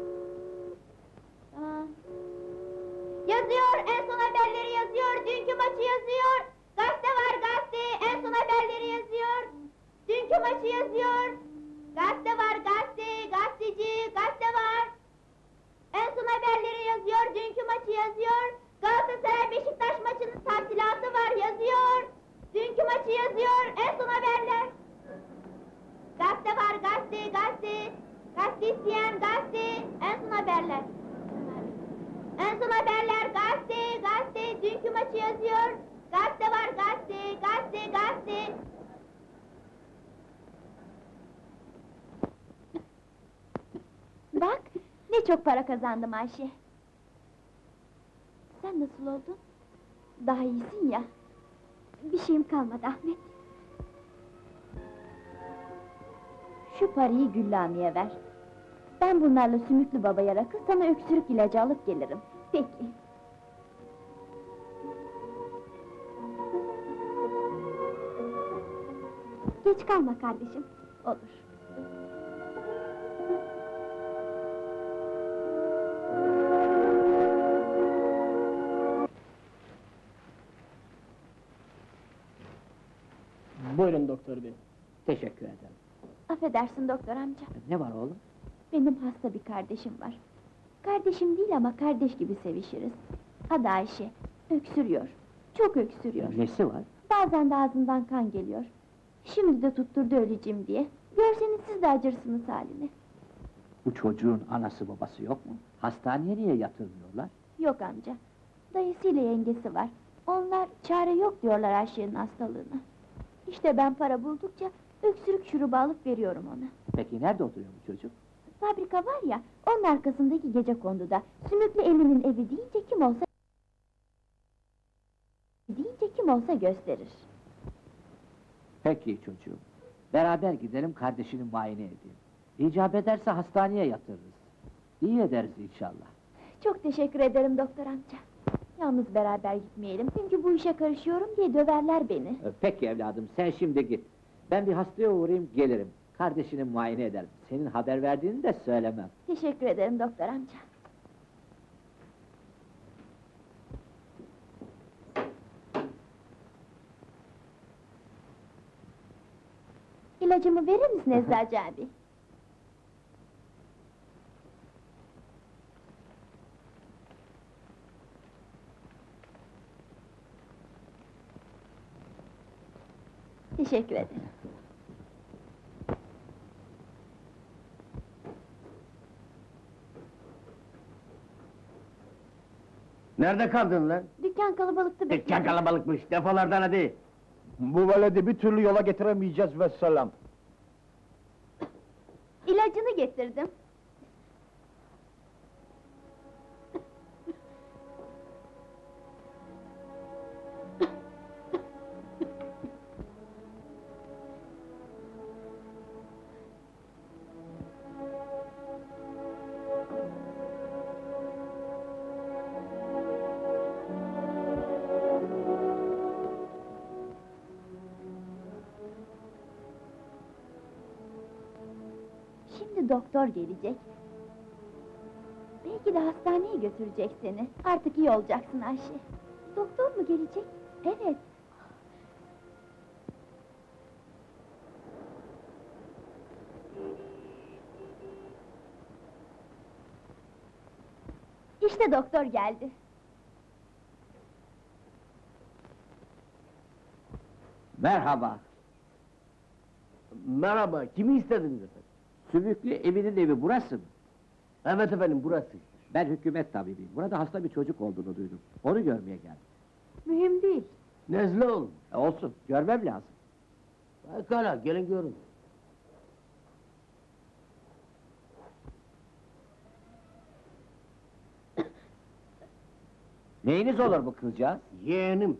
Tamam. Yazıyor, en son haberleri yazıyor, dünkü maçı yazıyor. Gazete var, gazete, en son haberleri yazıyor. Dünkü maçı yazıyor. Gazete var, gazete, gazeteci, gazete var. En son haberleri yazıyor, dünkü maçı yazıyor. Galatasaray Beşiktaş maçının tahsilatı var, yazıyor. Dünkü maçı yazıyor, gazete, gazete! Gazete isteyen gazete! En son haberler! En son haberler gazete, gazete! Dünkü maçı yazıyor! Gazete var gazete, gazete, gazete! Bak, ne çok para kazandım Ayşe! Sen nasıl oldun? Daha iyisin ya! Bir şeyim kalmadı Ahmet! Şu parayı Güllami'ye ver! Ben bunlarla Sümüklü Baba'ya rakı, sana öksürük ilacı alıp gelirim. Peki! Geç kalma kardeşim! Olur! Buyurun doktor bey. Teşekkür ederim. Affedersin doktor amca, Ne var oğlum? benim hasta bir kardeşim var. Kardeşim değil ama kardeş gibi sevişiriz. Adı Ayşe, öksürüyor, çok öksürüyor. Nesi var? Bazen de ağzından kan geliyor. Şimdi de tutturdu öleceğim diye. Görseniz siz de acırsınız haline. Bu çocuğun anası babası yok mu? Hastaneye niye yatırmıyorlar? Yok amca, dayısıyla yengesi var. Onlar çare yok diyorlar Ayşe'nin hastalığına. İşte ben para buldukça öksürük şurubu alıp veriyorum ona. Peki nerede oturuyor bu çocuk? Fabrika var ya, onun arkasındaki gecekonduda. Sümüklü Emin'in evi deyince kim olsa gösterir. Peki çocuğum. Beraber gidelim kardeşini muayene edeyim. İcap ederse hastaneye yatırırız. İyi ederiz inşallah. Çok teşekkür ederim doktor amca. Yalnız beraber gitmeyelim, çünkü bu işe karışıyorum diye döverler beni. Peki evladım, sen şimdi git. Ben bir hastaya uğrayayım, gelirim. Kardeşini muayene ederim. Senin haber verdiğini de söylemem. Teşekkür ederim doktor amca. İlacımı verir misin Eczacı abi? Teşekkür ederim. Nerede kaldın lan? Dükkan kalabalıktı be. Dükkan kalabalıkmış, defolardan hadi! Bu veledi bir türlü yola getiremeyeceğiz vesselam. İlacını getirdim. Şimdi doktor gelecek. Belki de hastaneye götürecek seni. Artık iyi olacaksın Ayşe. Doktor mu gelecek? Evet. İşte doktor geldi. Merhaba. Merhaba, kimi istediniz efendim? Sümüklü Emin'in evi burası mı? Evet efendim, burası. Ben hükümet tabibiyim. Burada hasta bir çocuk olduğunu duydum. Onu görmeye geldim. Mühim değil. Nezle olun. Olsun, görmem lazım. Pekala, gelin görün. Neyiniz olur bu kızcağız? Yeğenim.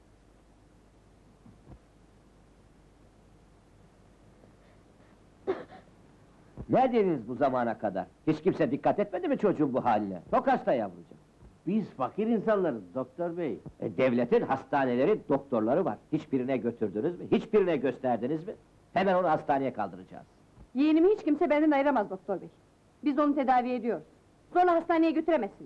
Neredeniz bu zamana kadar? Hiç kimse dikkat etmedi mi çocuğun bu haline? Çok hasta yavrucuğum. Biz fakir insanlarız doktor bey. Devletin hastaneleri, doktorları var. Hiçbirine götürdünüz mü? Hiçbirine gösterdiniz mi? Hemen onu hastaneye kaldıracağız. Yeğenimi hiç kimse benden ayıramaz doktor bey. Biz onu tedavi ediyoruz. Zorla hastaneye götüremezsiniz.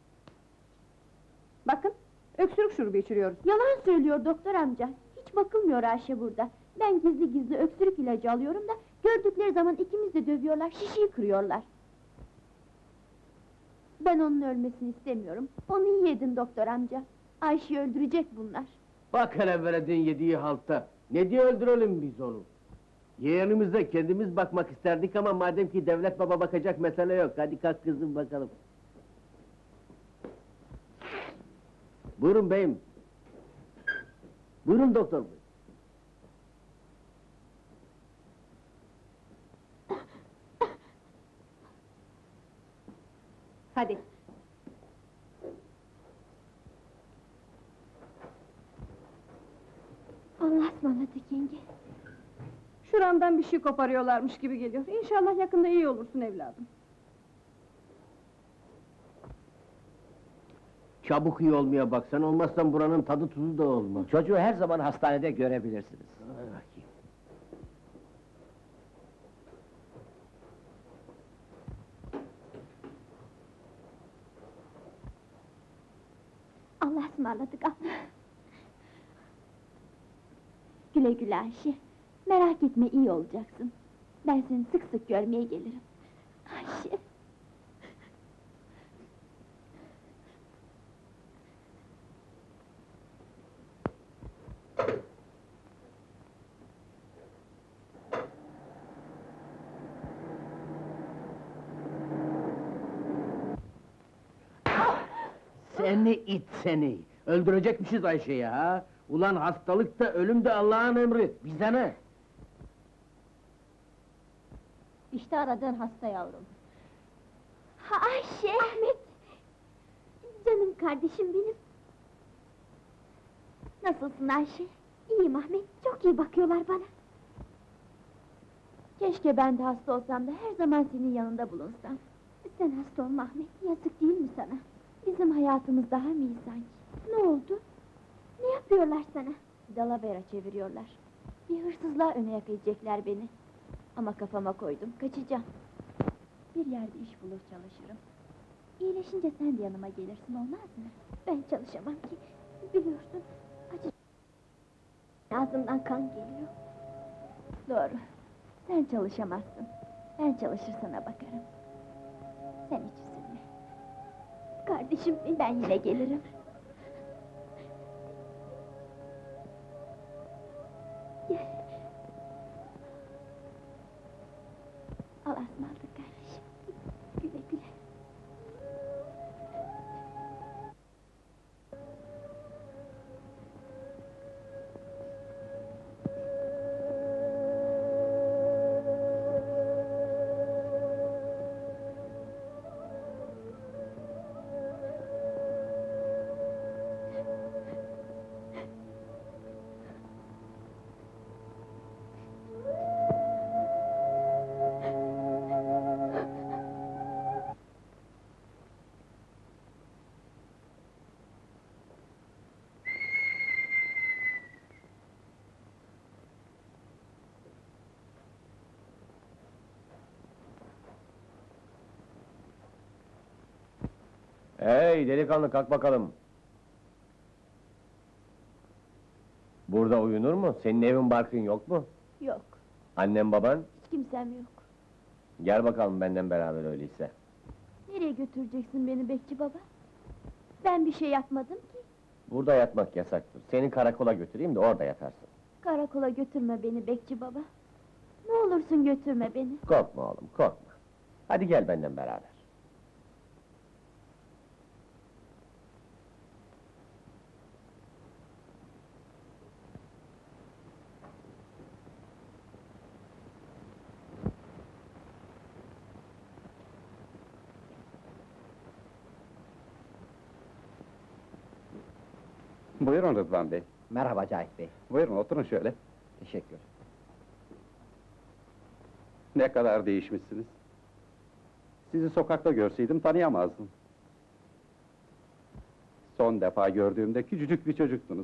Bakın, öksürük şurubu içiriyoruz. Yalan söylüyor doktor amca. Hiç bakılmıyor Ayşe burada. Ben gizli gizli öksürük ilacı alıyorum da... ...gördükleri zaman ikimiz de dövüyorlar, şişeyi kırıyorlar. Ben onun ölmesini istemiyorum. Onu iyi edin doktor amca. Ayşe'yi öldürecek bunlar. Bak hele veledin yediği halta. Ne diye öldürelim biz onu? Yeğenimize kendimiz bakmak isterdik ama madem ki devlet baba bakacak mesele yok. Hadi kalk kızım bakalım. Buyurun beyim. Buyurun doktor bey. Hadi. Allah'a ısmarladık yenge. Şuramdan bir şey koparıyorlarmış gibi geliyor. İnşallah yakında iyi olursun evladım. Çabuk iyi olmaya bak, sen olmazsan buranın tadı tuzu da olmaz. Çocuğu her zaman hastanede görebilirsiniz. Hadi bakayım. Allah'a ısmarladık abla. Güle güle Ayşe. Merak etme, iyi olacaksın. Ben seni sık sık görmeye gelirim. Ayşe. Seni it seni! Öldürecekmişiz Ayşe'yi ha! Ulan hastalık da ölüm de Allah'ın emri, bize ne? İşte aradığın hasta yavrum. Ha Ayşe! Ahmet! Canım kardeşim benim! Nasılsın Ayşe? İyiyim Ahmet, çok iyi bakıyorlar bana. Keşke ben de hasta olsam da her zaman senin yanında bulunsam. Sen hasta olma Ahmet, yazık değil mi sana? Bizim hayatımız daha mı iyi sanki? Ne oldu? Ne yapıyorlar sana? Dalavera çeviriyorlar. Bir hırsızlığa öne yakalayacaklar beni. Ama kafama koydum, kaçacağım. Bir yerde iş bulur çalışırım. İyileşince sen de yanıma gelirsin, olmaz mı? Ben çalışamam ki, biliyorsun. Acı... Ağzımdan kan geliyor. Doğru, sen çalışamazsın. Ben çalışır sana bakarım. Sen hiç üzülme. Kardeşim, ben yine gelirim. Gel. Allah'a ısmarladık kardeşim. Güle güle. Hey delikanlı, kalk bakalım! Burada uyunur mu? Senin evin barkın yok mu? Yok, Annen baban? hiç kimsem yok. Gel bakalım benden beraber öyleyse. Nereye götüreceksin beni bekçi baba? Ben bir şey yapmadım ki. Burada yatmak yasaktır. Seni karakola götüreyim de orada yatarsın. Karakola götürme beni bekçi baba. Ne olursun götürme beni. Korkma oğlum, korkma. Hadi gel benden beraber. Buyurun Rıdvan Bey. Merhaba Cahit Bey. Buyurun oturun şöyle. Teşekkür. Ne kadar değişmişsiniz. Sizi sokakta görseydim tanıyamazdım. Son defa gördüğümde küçücük bir çocuktunuz.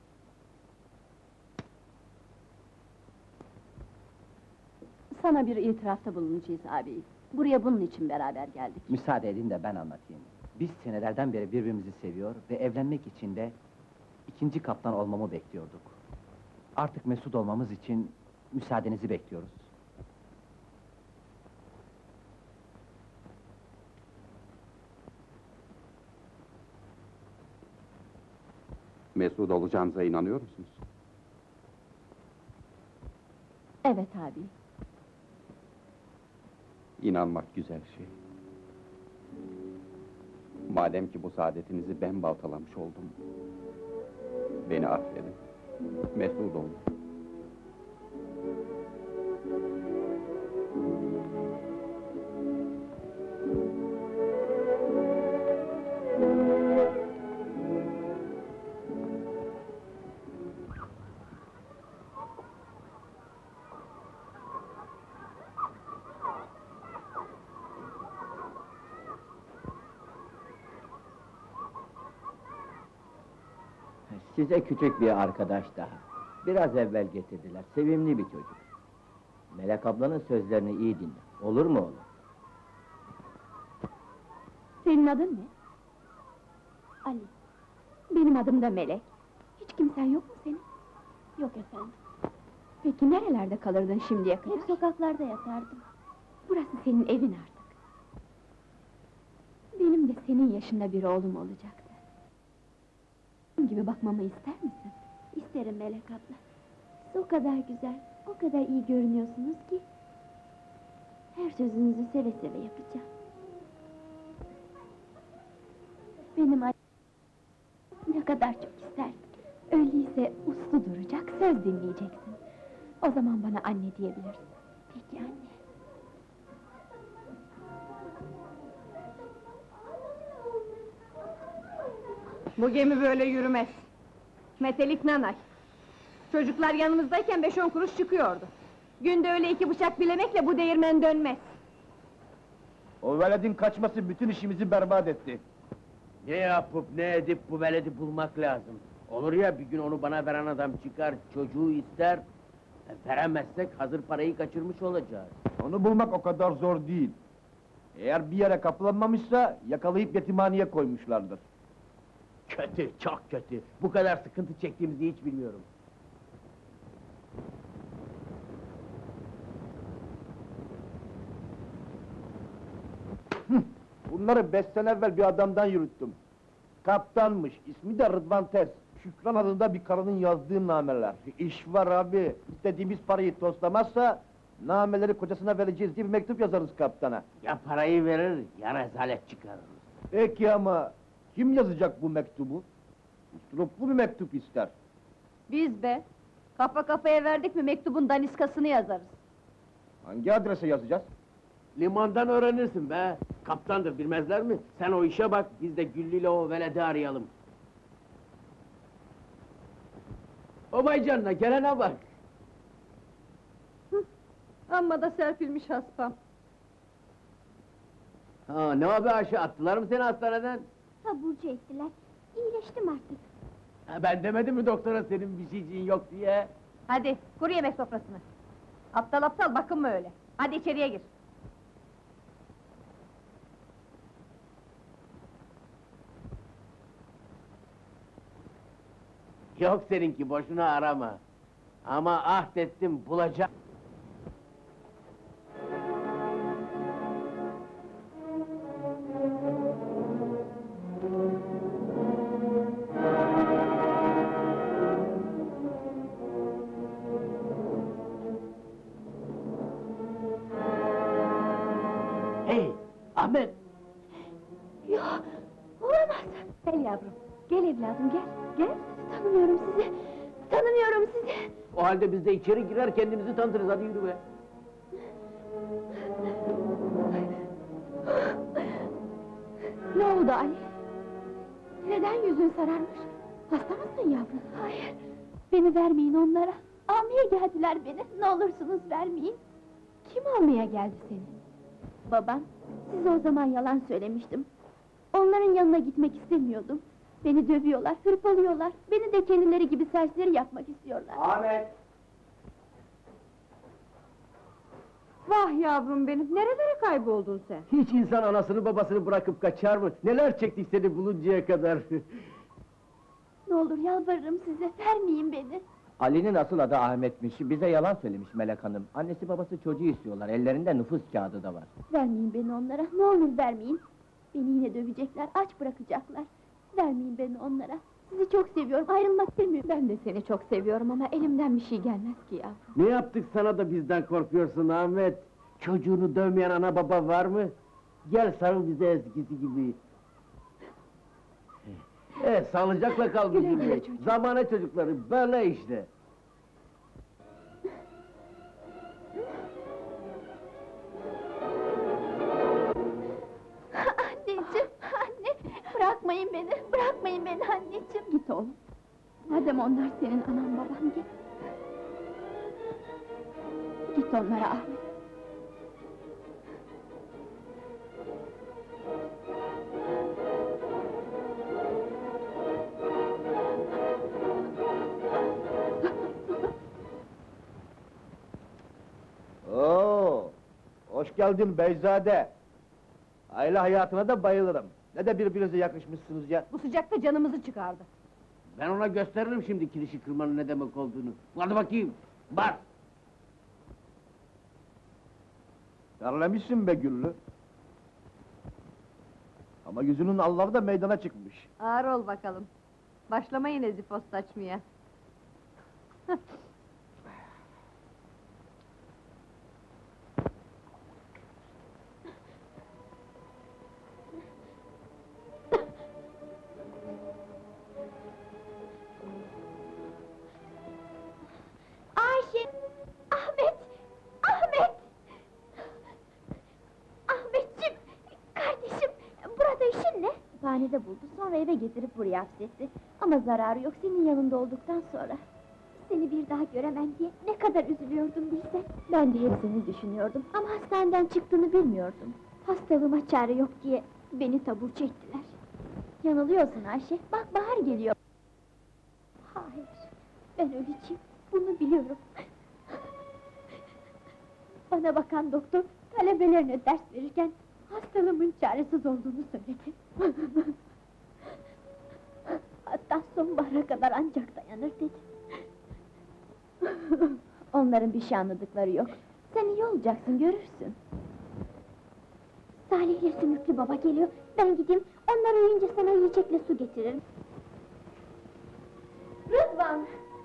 Sana bir itirafta bulunacağız abi. Buraya bunun için beraber geldik. Müsaade edin de ben anlatayım. Biz senelerden beri birbirimizi seviyor ve evlenmek için de ikinci kaptan olmamı bekliyorduk. Artık mesut olmamız için müsaadenizi bekliyoruz. Mesut olacağınıza inanıyor musunuz? Evet abi. İnanmak güzel şey. Madem ki bu saadetinizi ben baltalamış oldum, beni affedin, mesut olun. Size küçük bir arkadaş daha. Biraz evvel getirdiler, sevimli bir çocuk. Melek ablanın sözlerini iyi dinle, olur mu oğlum? Senin adın ne? Ali, Benim adım da Melek. Hiç kimsen yok mu senin? yok efendim. Peki nerelerde kalırdın şimdiye kadar? Hep sokaklarda yatardım. Burası senin evin artık. Benim de senin yaşında bir oğlum olacaktı. Benim gibi bakmamı ister misin? İsterim Melek abla. Siz o kadar güzel, o kadar iyi görünüyorsunuz ki... ...her sözünüzü seve seve yapacağım. Benim ne kadar çok isterdim. Öyleyse uslu duracak, söz dinleyeceksin. O zaman bana anne diyebilirsin. Peki anne. Bu gemi böyle yürümez. Metelik nanay. Çocuklar yanımızdayken 5-10 kuruş çıkıyordu. Günde öyle 2 bıçak bilemekle bu değirmen dönmez. O veledin kaçması bütün işimizi berbat etti. Ne yapıp ne edip bu veledi bulmak lazım. Olur ya bir gün onu bana veren adam çıkar, çocuğu ister... ...veremezsek hazır parayı kaçırmış olacağız. Onu bulmak o kadar zor değil. Eğer bir yere kapılanmamışsa, yakalayıp yetimhaneye koymuşlardır. Kötü, çok kötü. Bu kadar sıkıntı çektiğimizi hiç bilmiyorum. Bunları 5 sene evvel bir adamdan yürüttüm. Kaptanmış, ismi de Rıdvan Tez. Şükran adında bir karının yazdığı nameler. İş var abi, istediğimiz parayı toslamazsa... ...nameleri kocasına vereceğiz diye bir mektup yazarız kaptana. Ya parayı verir, ya rezalet çıkarırız. Peki ama, kim yazacak bu mektubu? Usturuplu bir mektup ister. Biz be! Kafa kafaya verdik mi mektubun daniskasını yazarız. Hangi adrese yazacağız? Limandan öğrenirsin be! Kaptandır, bilmezler mi? Sen o işe bak, biz de Güllü ile o veledi arayalım. O vay canına, gelene bak! Amma da serpilmiş haspam. Ha, ne abi aşı, attılar mı seni hastaneden? Taburcu ettiler. İyileştim artık. Ha, ben demedim mi doktora senin bir şeyciğin yok diye? Hadi, kur yemek sofrasını. Aptal aptal bakınma öyle. Hadi içeriye gir. Yok seninki, boşuna arama. Ama ahdettim, bulacağım. Hey, Ahmet! Yok, olamaz! Gel yavrum, gel evladım, gel, gel. Tanımıyorum sizi, tanımıyorum sizi! O halde biz de içeri girer kendimizi tanıtırız, hadi yürü be! Ne oldu Ali? Neden yüzün sararmış? Hasta mısın yavrum? Hayır, beni vermeyin onlara! Almaya geldiler beni, ne olursunuz vermeyin! Kim almaya geldi seni? Babam, size o zaman yalan söylemiştim. Onların yanına gitmek istemiyordum. Beni dövüyorlar, hırpalıyorlar. Beni de kendileri gibi serseri yapmak istiyorlar. Ahmet! Vah yavrum benim, nerelere kayboldun sen? Hiç insan anasını babasını bırakıp kaçar mı? Neler çektik seni buluncaya kadar! Ne olur yalvarırım size, vermeyin beni! Ali'nin asıl adı Ahmet'miş, bize yalan söylemiş Melek Hanım. Annesi babası çocuğu istiyorlar, ellerinde nüfus kağıdı da var. Vermeyin beni onlara, ne olur vermeyin! Beni yine dövecekler, aç bırakacaklar. Vermeyin beni onlara, Sizi çok seviyorum, ayrılmak istemiyorum. Ben de seni çok seviyorum ama elimden bir şey gelmez ki ya. Ne yaptık sana da bizden korkuyorsun Ahmet? Çocuğunu dövmeyen ana baba var mı? Gel sarıl bize eskisi gibi. Sağlıcakla kal Güle Müdür güle Bey. çocuğum. Zamane çocukları böyle işte. Anneciğim, anne! Bırakmayın beni anneciğim! Git oğlum. Madem onlar senin anan baban git. Git onlara Ahmet. Oo, hoş geldin Beyzade. Aile hayatına da bayılırım. Ne de birbirinize yakışmışsınız ya. Bu sıcakta canımızı çıkardı. Ben ona gösteririm şimdi kirişi kırmanın ne demek olduğunu. Hadi bakayım, bas! Terlemişsin be Güllü. Ama yüzünün alları da meydana çıkmış. Ağır ol bakalım. Başlamayın ezifos saçmaya. Ayşe! Ahmet! Ahmet! Ahmetciğim! Kardeşim! Burada işin ne? Kütüphanede buldu, sonra eve getirip buraya hapsetti. Ama zararı yok, senin yanında olduktan sonra. Seni bir daha göremem diye ne kadar üzülüyordum bilsen. Ben de hepsini düşünüyordum ama hastaneden çıktığını bilmiyordum. Hastalığıma çare yok diye beni taburcu ettiler. Yanılıyorsun Ayşe, bak bahar geliyor. Hayır, ben öleceğim, bunu biliyorum. Bana bakan doktor, talebelerine ders verirken hastalığımın çaresiz olduğunu söyledi. Hatta sonbahara kadar ancak dayanır dedi. Onların bir şey anladıkları yok. Sen iyi olacaksın, görürsün. Salih ile Sümüklü baba geliyor, ben gideyim, onlar uyuyunca sana yiyecekle su getiririm. Rıdvan!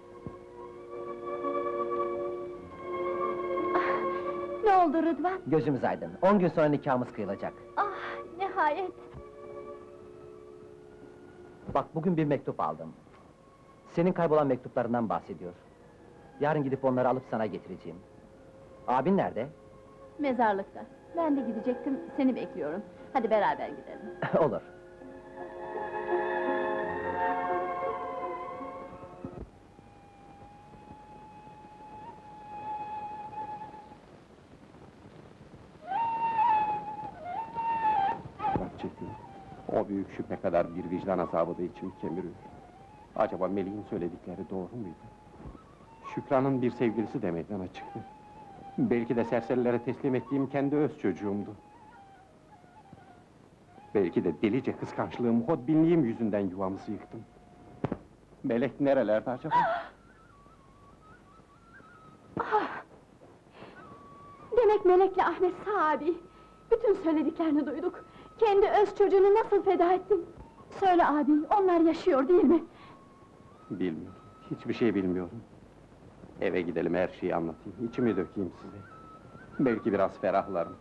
Ne oldu Rıdvan? Gözümüz aydın. 10 gün sonra nikahımız kıyılacak. Ah, nihayet! Bak bugün bir mektup aldım. Senin kaybolan mektuplarından bahsediyor. Yarın gidip onları alıp sana getireceğim. Abin nerede? Mezarlıkta. Ben de gidecektim, seni bekliyorum. Hadi beraber gidelim. Olur. Bak çekiyor. O büyük şüphe kadar bir vicdan azabı da içimi kemiriyor. Acaba Melih'in söyledikleri doğru muydu? Şükran'ın bir sevgilisi de meydana çıktı. Belki de serserilere teslim ettiğim kendi öz çocuğumdu. Belki de delice kıskançlığım, hodbinliğim yüzünden yuvamızı yıktım. Melek nerelerde acaba? Demek Melek'le Ahmet sağ abi. Bütün söylediklerini duyduk. Kendi öz çocuğunu nasıl feda ettin? Söyle abi, onlar yaşıyor değil mi? Bilmiyorum, hiçbir şey bilmiyorum. Eve gidelim, her şeyi anlatayım, içimi dökeyim size. Belki biraz ferahlarım.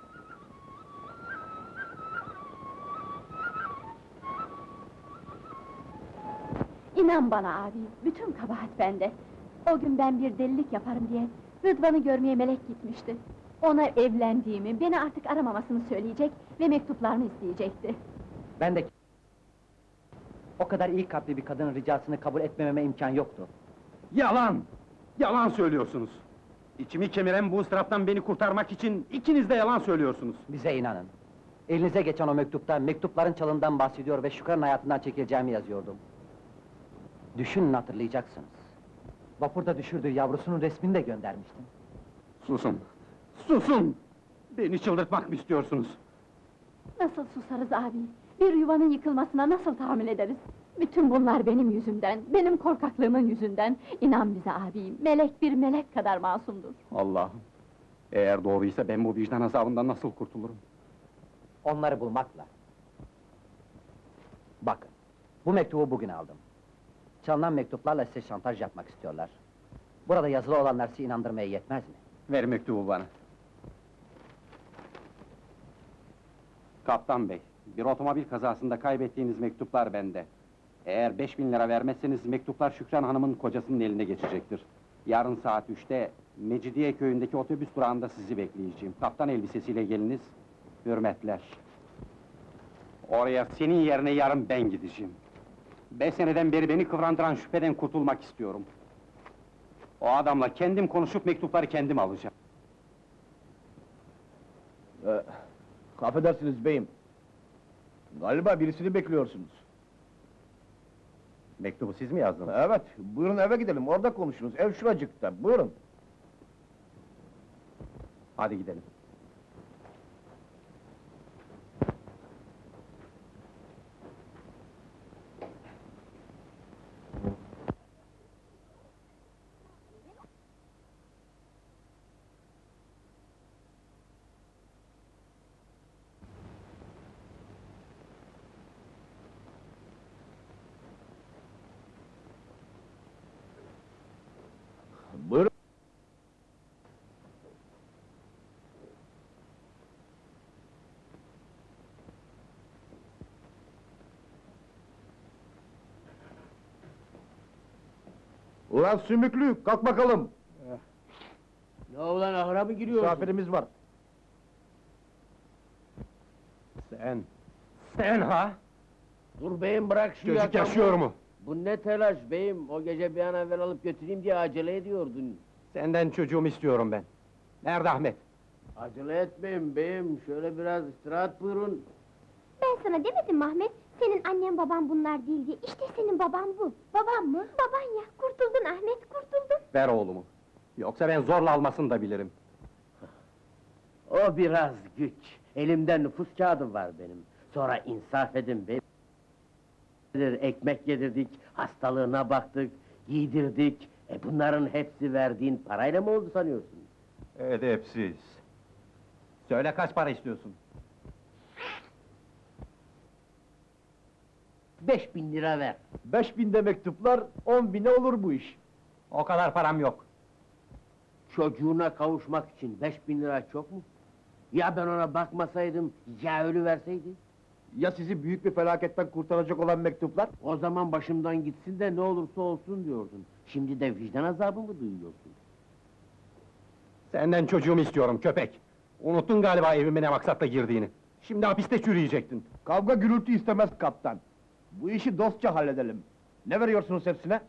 İnan bana abi, bütün kabahat bende. O gün ben bir delilik yaparım diye Rıdvan'ı görmeye Melek gitmişti. Ona evlendiğimi, beni artık aramamasını söyleyecek ve mektuplarını isteyecekti. Ben de... O kadar iyi kalpli bir kadının ricasını kabul etmememe imkan yoktu. Yalan! Yalan söylüyorsunuz! İçimi kemiren bu ıstıraptan beni kurtarmak için ikiniz de yalan söylüyorsunuz. Bize inanın. Elinize geçen o mektupta mektupların çalından bahsediyor ve Şükran'ın hayatından çekileceğimi yazıyordum. Düşünün, hatırlayacaksınız. Vapurda düşürdüğü yavrusunun resmini de göndermiştim. Susun! Susun! Beni çıldırtmak mı istiyorsunuz? Nasıl susarız abi? Bir yuvanın yıkılmasına nasıl tahammül ederiz? Bütün bunlar benim yüzümden, benim korkaklığımın yüzünden. İnan bize abi, melek bir melek kadar masumdur. Allah'ım! Eğer doğruysa ben bu vicdan azabından nasıl kurtulurum? Onları bulmakla. Bakın, bu mektubu bugün aldım. Çalınan mektuplarla size şantaj yapmak istiyorlar. Burada yazılı olanlar sizi inandırmaya yetmez mi? Ver mektubu bana. Kaptan bey, bir otomobil kazasında kaybettiğiniz mektuplar bende. Eğer 5000 lira vermezseniz mektuplar Şükran Hanım'ın kocasının eline geçecektir. Yarın saat 3'te Mecidiye köyündeki otobüs durağında sizi bekleyeceğim. Kaptan elbisesiyle geliniz. Hürmetler. Oraya senin yerine yarın ben gideceğim. 5 seneden beri beni kıvrandıran şüpheden kurtulmak istiyorum. O adamla kendim konuşup mektupları kendim alacağım. Affedersiniz beyim. Galiba birisini bekliyorsunuz. Mektubu siz mi yazdınız? Evet, buyurun eve gidelim, orada konuşuruz. Ev şuracıkta, buyurun. Hadi gidelim. Buyurun. Ulan sümüklü, kalk bakalım. Ne ulan ahıra mı giriyorsun? Misafirimiz var. Sen ha? Dur beyim bırak şu Çocuk yakamı. yaşıyor mu? Bu ne telaş beyim? O gece bir an evvel alıp götüreyim diye acele ediyordun. Senden çocuğumu istiyorum ben. Nerede Ahmet? Acele etmeyin beyim, şöyle biraz istirahat buyurun. Ben sana demedim mi Ahmet? Senin annen baban bunlar değil diye. İşte senin baban bu. Baban mı? Baban ya. Kurtuldun Ahmet, kurtuldun. Ver oğlumu. Yoksa ben zorla almasını da bilirim. O biraz güç. Elimde nüfus kağıdı var benim. Sonra insaf edin beyim. Ekmek yedirdik, hastalığına baktık, giydirdik. Bunların hepsi verdiğin parayla mı oldu sanıyorsun? Edepsiz. Söyle kaç para istiyorsun? 5000 lira ver. 5000'de mektuplar, 10.000'e olur bu iş. O kadar param yok. Çocuğuna kavuşmak için 5000 lira çok mu? Ya ben ona bakmasaydım, ya ölü verseydi? Ya sizi büyük bir felaketten kurtaracak olan mektuplar? O zaman başımdan gitsin de ne olursa olsun diyordun. Şimdi de vicdan azabı mı duyuyorsun? Senden çocuğumu istiyorum köpek. Unuttun galiba evime ne maksatla girdiğini. Şimdi hapiste çürüyecektin. Kavga gürültü istemez kaptan. Bu işi dostça halledelim. Ne veriyorsunuz hepsine?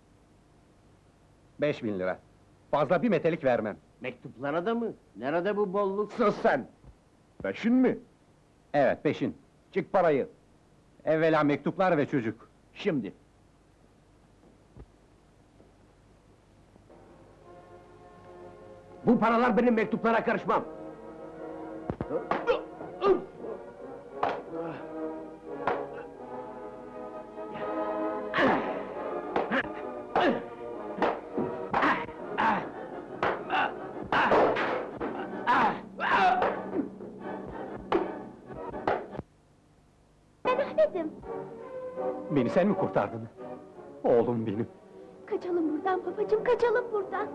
5000 lira. Fazla bir metelik vermem. Mektuplara da mı? Nerede bu bolluk? Sus sen! Peşin mi? Evet, peşin. Çık parayı. Evvela mektuplar ve çocuk. Şimdi. Bu paralar benim mektuplara karışmam! Ben Ahmet'im. Beni sen mi kurtardın? Oğlum benim. Kaçalım buradan babacığım, kaçalım buradan.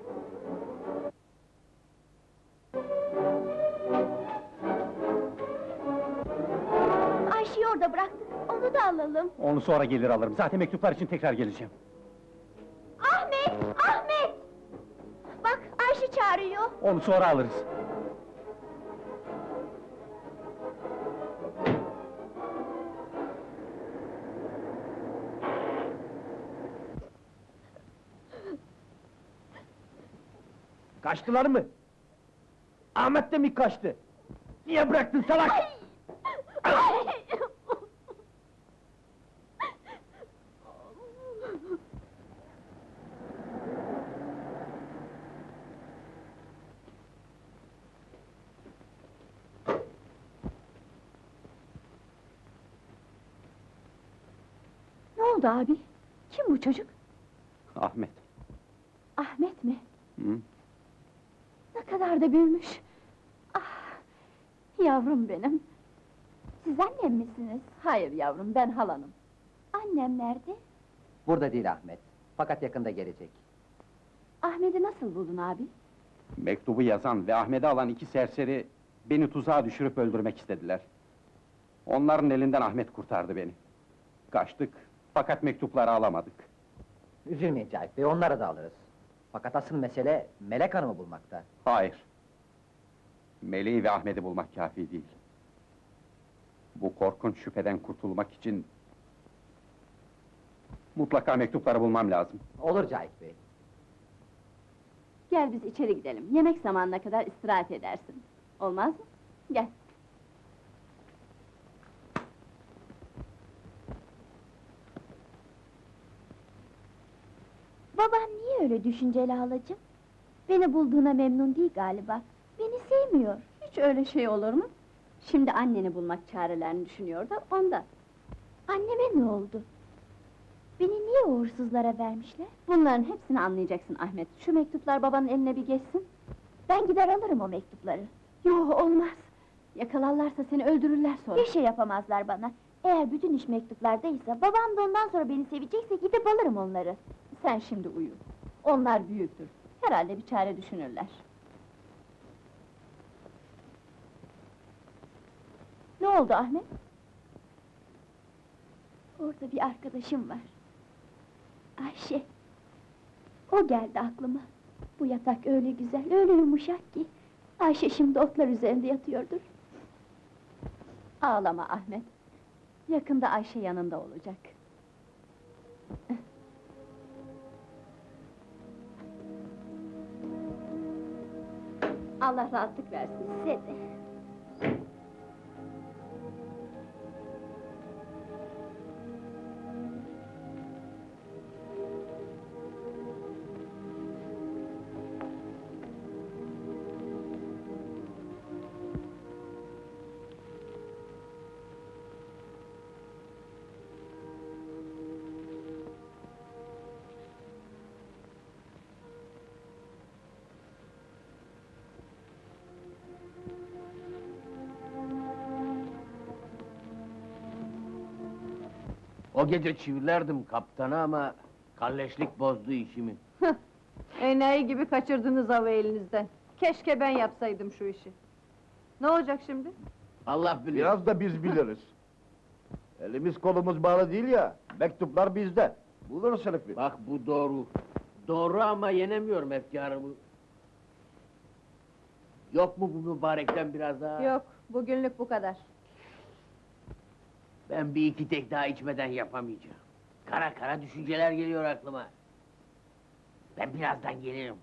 Ayşe'yi orada bıraktık, onu da alalım. Onu sonra gelir alırım. Zaten mektuplar için tekrar geleceğim. Ahmet! Ahmet! Bak, Ayşe çağırıyor. Onu sonra alırız. Kaçtılar mı? Ahmet de mi kaçtı? Niye bıraktın salak? Ne oldu abi? Kim bu çocuk? Ahmet. Ahmet mi? Hı? Ne kadar da büyümüş! Ah! Yavrum benim! Siz annem misiniz? Hayır yavrum, ben halanım. Annem nerede? Burada değil Ahmet. Fakat yakında gelecek. Ahmet'i nasıl buldun abi? Mektubu yazan ve Ahmet'i alan iki serseri... ...beni tuzağa düşürüp öldürmek istediler. Onların elinden Ahmet kurtardı beni. Kaçtık, fakat mektupları alamadık. Üzülmeyin Cahit Bey, onları da alırız. Fakat asıl mesele Melek Hanım'ı bulmakta. Hayır. Meleği ve Ahmet'i bulmak kafi değil. Bu korkunç şüpheden kurtulmak için... ...mutlaka mektupları bulmam lazım. Olur Cahit Bey. Gel biz içeri gidelim. Yemek zamanına kadar istirahat edersin. Olmaz mı? Gel. Babam niye öyle düşünceli halacığım? Beni bulduğuna memnun değil galiba. Beni sevmiyor. Hiç öyle şey olur mu? Şimdi anneni bulmak çarelerini düşünüyor da ondan. Anneme ne oldu? Beni niye uğursuzlara vermişler? Bunların hepsini anlayacaksın Ahmet. Şu mektuplar babanın eline bir geçsin. Ben gider alırım o mektupları. Yok olmaz. Yakalarlarsa seni öldürürler sonra. Bir şey yapamazlar bana. Eğer bütün iş mektuplardaysa, babam da ondan sonra beni sevecekse gidip alırım onları. Sen şimdi uyu. Onlar büyüktür. Herhalde bir çare düşünürler. Ne oldu Ahmet? Orada bir arkadaşım var. Ayşe. O geldi aklıma. Bu yatak öyle güzel, öyle yumuşak ki. Ayşe şimdi otlar üzerinde yatıyordur. Ağlama Ahmet. Yakında Ayşe yanında olacak. Allah rahatlık versin. Size de. O gece çivilerdim kaptanı ama... ...kalleşlik bozdu işimi. Enayi gibi kaçırdınız avı elinizden. Keşke ben yapsaydım şu işi. Ne olacak şimdi? Allah bilir. Biraz da biz biliriz. Elimiz kolumuz bağlı değil ya, mektuplar bizde. Buluruz herifi. Bak bu doğru. Doğru ama yenemiyorum efkarımı. Yok mu bu mübarekten biraz daha? Yok, bugünlük bu kadar. Ben bir iki tek daha içmeden yapamayacağım. Kara kara düşünceler geliyor aklıma. Ben birazdan gelirim.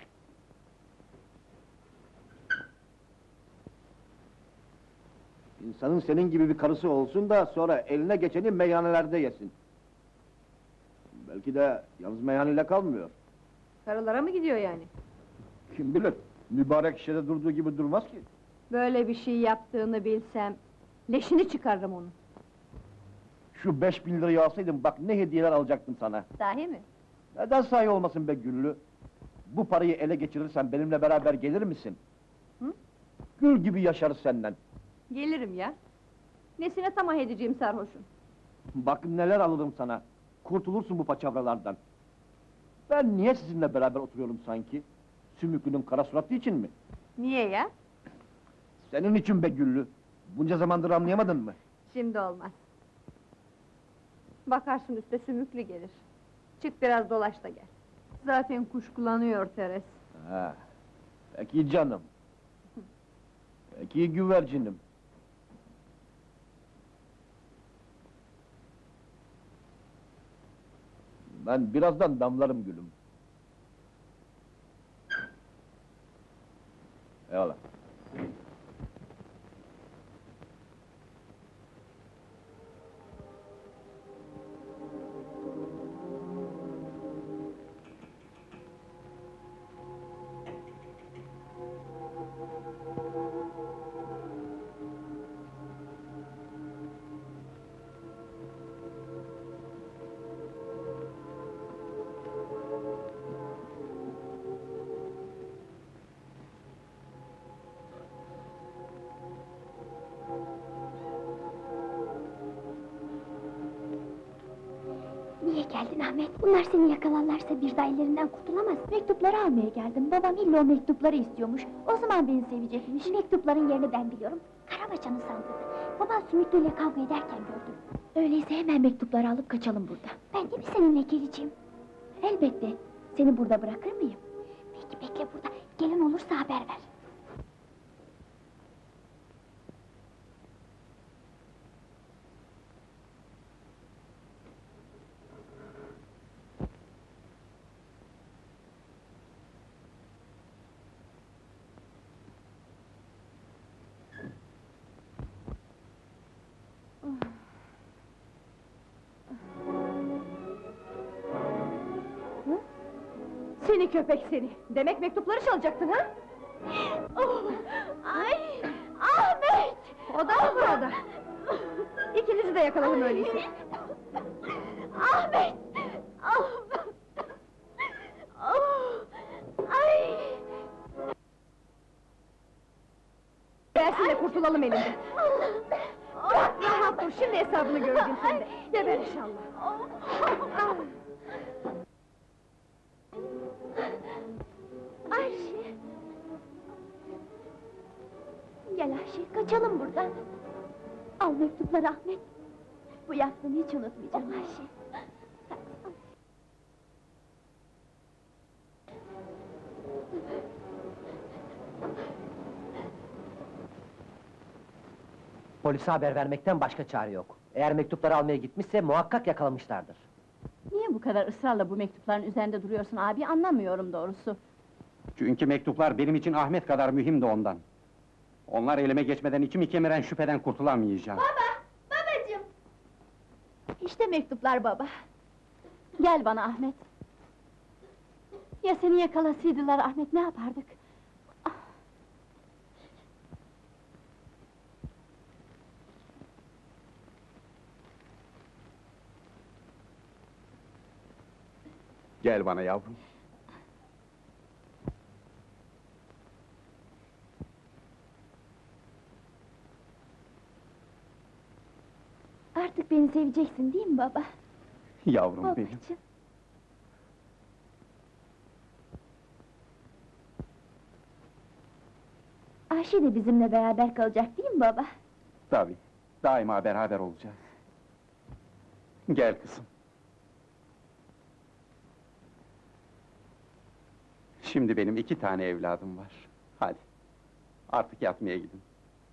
İnsanın senin gibi bir karısı olsun da sonra eline geçeni meyhanelerde yesin. Belki de yalnız meyhaneyle kalmıyor. Karılara mı gidiyor yani? Kim bilir, mübarek şişede durduğu gibi durmaz ki. Böyle bir şey yaptığını bilsem... ...leşini çıkarırım onun. Şu 5.000 lirayı alsaydın bak ne hediyeler alacaktım sana. Sahi mi? Neden sahi olmasın be Güllü? Bu parayı ele geçirirsen benimle beraber gelir misin? Hı? Gül gibi yaşarız senden. Gelirim ya. Nesine tamah edeceğim sarhoşun? Bak neler alırım sana. Kurtulursun bu paçavralardan. Ben niye sizinle beraber oturuyorum sanki? Sümüklünün kara suratı için mi? Niye ya? Senin için be Güllü. Bunca zamandır anlayamadın mı? Şimdi olmaz. Bakarsın üstte sümüklü gelir. Çık biraz dolaş da gel. Zaten kuşkulanıyor Teres. Ha. Peki canım. Peki güvercinim. Ben birazdan damlarım gülüm. Eyvallah. geldin Ahmet. Bunlar seni yakalarlarsa bir daha ellerinden kurtulamaz. Mektupları almaya geldim. Babam illa o mektupları istiyormuş. O zaman beni sevecekmiş. Mektupların yerini ben biliyorum. Karabaçan'ı sandırdı. Baban Sümüklü ile kavga ederken gördüm. Öyleyse hemen mektupları alıp kaçalım burada. Ben de mi seninle geleceğim? Elbette. Seni burada bırakır mıyım? Peki bekle burada. Gelin olursa haber ver. Seni köpek seni! Demek mektupları çalacaktın ha? Oh, ay! Ahmet! O da mı burada? İkinizi de yakaladım öyleyse! Ahmet! Oh! Oh! Ay! Gelsin de kurtulalım elinden! Rahat dur, şimdi hesabını göreceğim sende! Geber inşallah! Ayşe! Gel Ayşe, kaçalım buradan! Al mektupları Ahmet! Bu yaptığını hiç unutmayacağım Ayşe! Polise haber vermekten başka çare yok. Eğer mektupları almaya gitmişse muhakkak yakalamışlardır. Niye bu kadar ısrarla bu mektupların üzerinde duruyorsun abi, anlamıyorum doğrusu. Çünkü mektuplar benim için Ahmet kadar mühim de ondan. Onlar elime geçmeden içimi kemiren şüpheden kurtulamayacağım. Babacığım! İşte mektuplar baba. Gel bana Ahmet. Ya seni yakalasaydılar Ahmet, ne yapardık? Gel bana yavrum. Artık beni seveceksin değil mi baba? Yavrum benim. Babacığım! Ayşe de bizimle beraber kalacak değil mi baba? Tabii, daima beraber olacağız. Gel kızım. Şimdi benim 2 tane evladım var. Hadi, artık yatmaya gidin.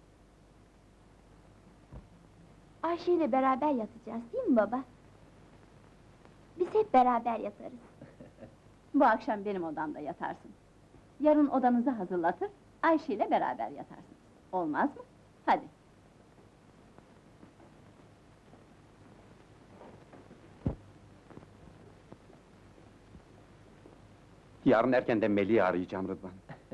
Ayşe ile beraber yatacağız değil mi baba? Biz hep beraber yatarız. Bu akşam benim odamda yatarsın. Yarın odanızı hazırlatır, Ayşe ile beraber yatarsınız. Olmaz mı? Hadi. Yarın erkenden Melih'i arayacağım Rıdvan.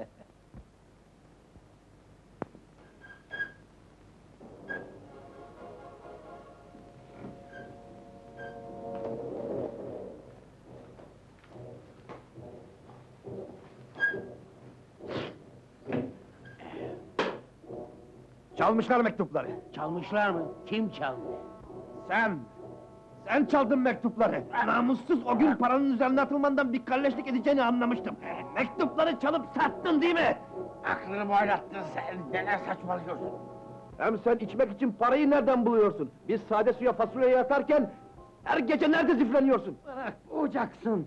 Çalmışlar mektupları. Çalmışlar mı? Kim çaldı? Sen! Sen çaldın mektupları! Namussuz, o gün paranın üzerine atılmandan bir kalleşlik edeceğini anlamıştım. Mektupları çalıp sattın değil mi? Aklını oynattın sen, neler saçmalıyorsun? Hem sen içmek için parayı nereden buluyorsun? Biz sade suya fasulye yatarken, her gece nerede zifleniyorsun? Olacaksın!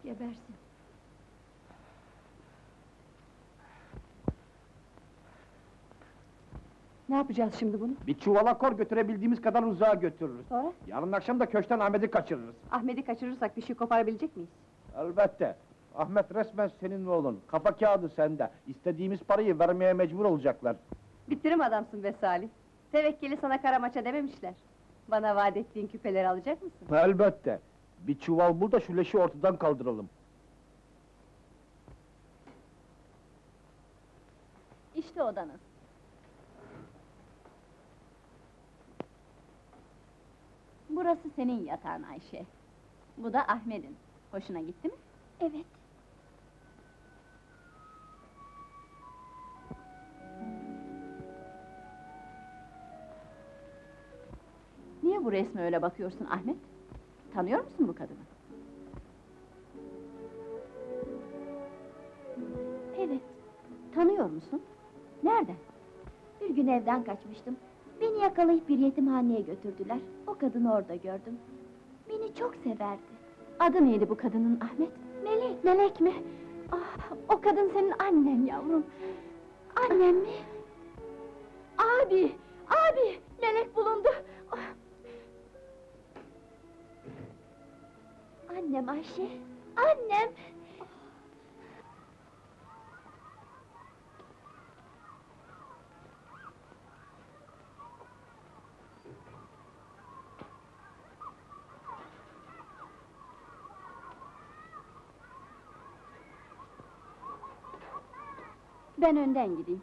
Gebersin. Ne yapacağız şimdi bunu? Bir çuvala kor götürebildiğimiz kadar uzağa götürürüz. Sonra? Yarın akşam da köşkten Ahmet'i kaçırırız. Ahmet'i kaçırırsak bir şey koparabilecek miyiz? Elbette. Ahmet resmen senin oğlun. Kafa kağıdı sende. İstediğimiz parayı vermeye mecbur olacaklar. Bittirim adamsın be Salih. Tevekkeli sana kara maça dememişler. Bana vaat ettiğin küpeleri alacak mısın? Elbette. Bir çuval bul da şu leşi ortadan kaldıralım. İşte odanız. Burası senin yatağın Ayşe. Bu da Ahmet'in. Hoşuna gitti mi? Evet. Niye bu resme öyle bakıyorsun Ahmet? Tanıyor musun bu kadını? Evet. Tanıyor musun? Nereden? Bir gün evden kaçmıştım. Beni yakalayıp bir yetimhaneye götürdüler. O kadını orada gördüm. Beni çok severdi. Adı neydi bu kadının Ahmet? Melek. Melek mi? Ah, o kadın senin annen yavrum. Annem mi? Abi! Abi! Melek bulundu! Ah, Annem Ayşe. Annem. ben önden gideyim.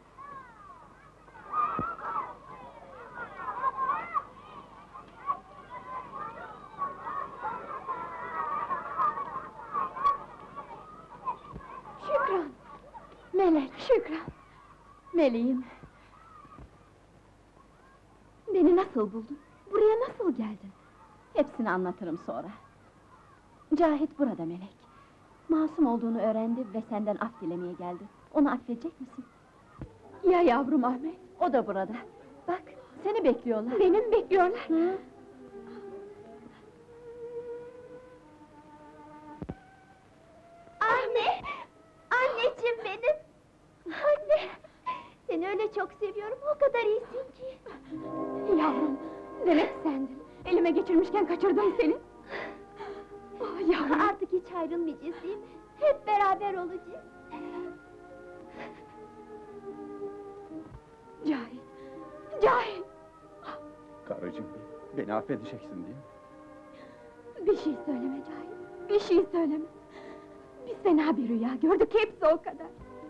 Şükran. Melek, Şükran! Meleğim! Beni nasıl buldun? Buraya nasıl geldin? Hepsini anlatırım sonra. Cahit burada Melek. Masum olduğunu öğrendi ve senden af dilemeye geldi. Onu affedecek misin? Ya yavrum Ahmet? O da burada. Bak, seni bekliyorlar. Beni mi bekliyorlar? Hı? Anne! Anneciğim benim! Anne! Seni öyle çok seviyorum, o kadar iyisin ki! Yavrum, demek sendin. Elime geçirmişken kaçırdım seni. Oh, yavrum! Artık hiç ayrılmayacağız değil mi? Hep beraber olacağız! Cahit! Cahit! Karıcığım, beni affedeceksin değil mi? Bir şey söyleme Cahit, bir şey söyleme. Biz fena bir rüya gördük, hepsi o kadar.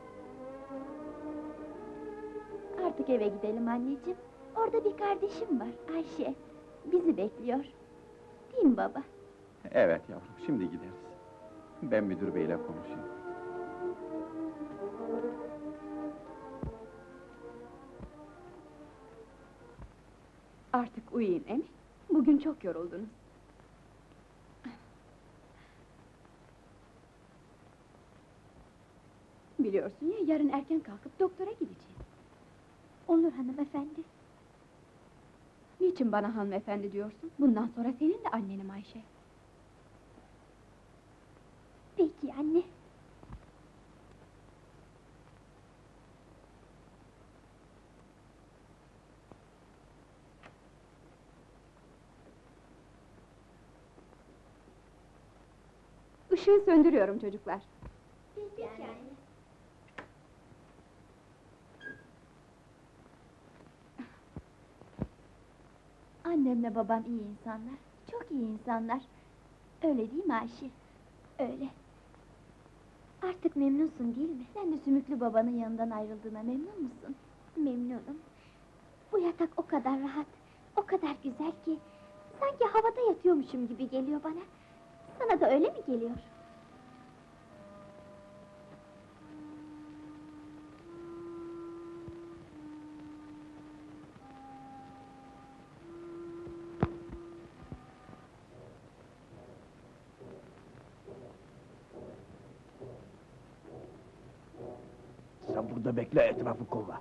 Artık eve gidelim anneciğim. Orada bir kardeşim var, Ayşe. Bizi bekliyor. Değil mi baba? Evet yavrum, şimdi gideriz. Ben müdür beyle konuşayım. Artık uyuyun Emin. Bugün çok yoruldunuz. Biliyorsun ya, yarın erken kalkıp doktora gideceğiz. Olur hanımefendi. Niçin bana hanımefendi diyorsun? Bundan sonra senin de annenim Ayşe. Peki anne. Işığı söndürüyorum çocuklar. Peki anne. Annemle babam iyi insanlar. Çok iyi insanlar. Öyle değil mi Ayşe? Öyle. Artık memnunsun değil mi? Sen de sümüklü babanın yanından ayrıldığına memnun musun? Memnunum. Bu yatak o kadar rahat, o kadar güzel ki... ...sanki havada yatıyormuşum gibi geliyor bana. Sana da öyle mi geliyor? Sen burada bekle, etrafı kolla.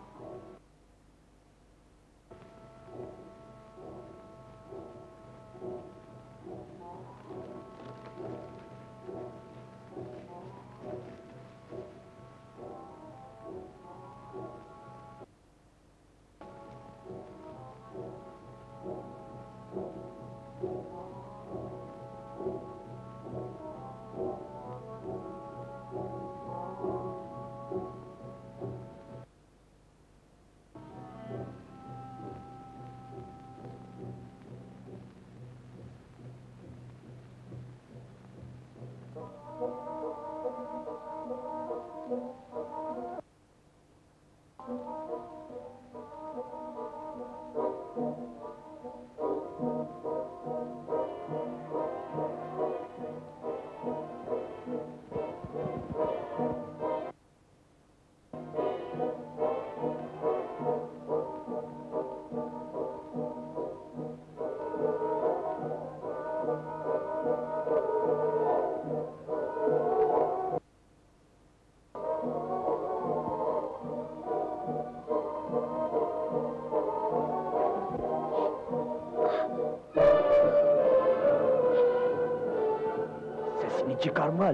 Sesini çıkarma!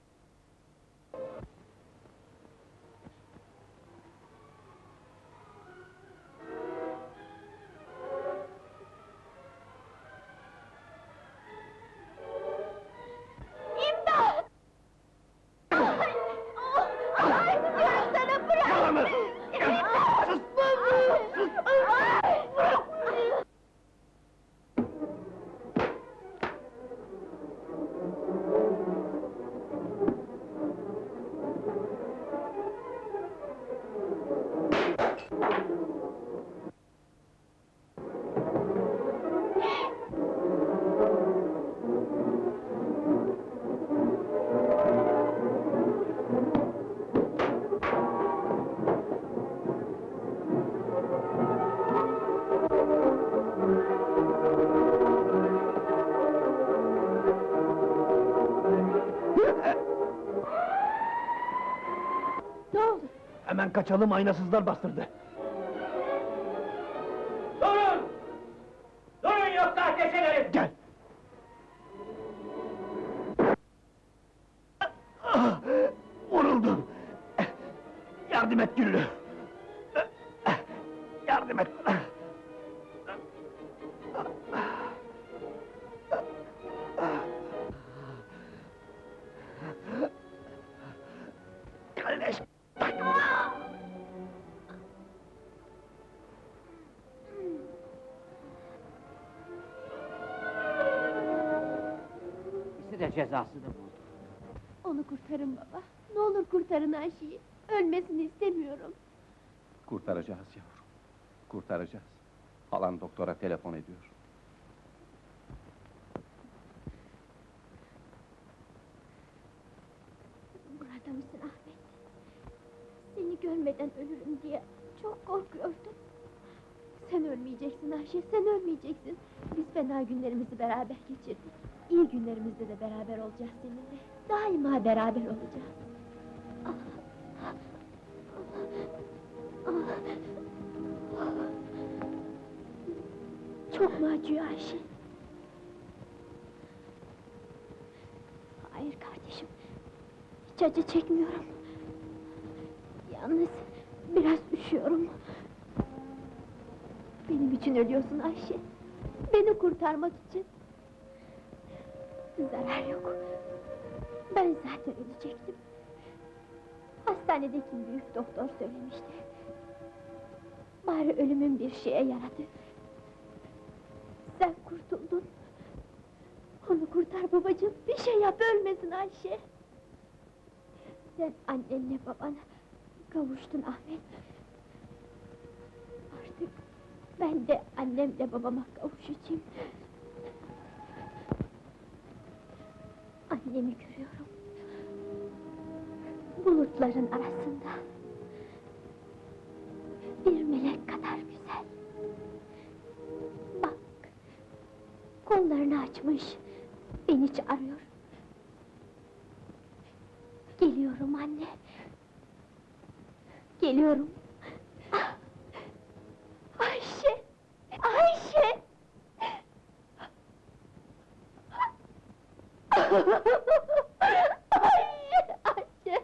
İmdat! Ay, sana bırak! Sus! Ne oldu? Hemen kaçalım, aynasızlar bastırdı. Durun! Durun yoksa ateş ederim! Gel! Ah, vuruldum! Yardım et Güllü! Yardım et! Kardeş! İkisi de cezasını buldu. Onu kurtarın baba. Ne olur kurtarın Ayşe'yi. Ölmesini istemiyorum. Kurtaracağız yavrum, kurtaracağız. Halan doktora telefon ediyor. Burada mısın Ahmet? Seni görmeden ölürüm diye çok korkuyordum. Sen ölmeyeceksin Ayşe, sen ölmeyeceksin. Biz fena günlerimizi beraber geçirdik. İyi günlerimizde de beraber olacağız seninle. Daima beraber olacağız. Çok mu acıyor Ayşe? Hayır kardeşim. Hiç acı çekmiyorum. Yalnız biraz üşüyorum. Benim için ölüyorsun Ayşe. Beni kurtarmak için. Zarar yok. Ben zaten ölecektim. Hastanedeki büyük doktor söylemişti. Bari ölümün bir şeye yaradı. Sen kurtuldun. Onu kurtar babacığım, bir şey yap, ölmesin Ayşe! Sen annenle babana kavuştun Ahmet. Artık ben de annemle babama kavuşacağım. Annemi görüyorum. Bulutların arasında. Bir melek kadar güzel. Bak, kollarını açmış, beni çağırıyor. Geliyorum anne. Geliyorum. Ah! Ayşe! Ayşe! Ayşe! Ayşe!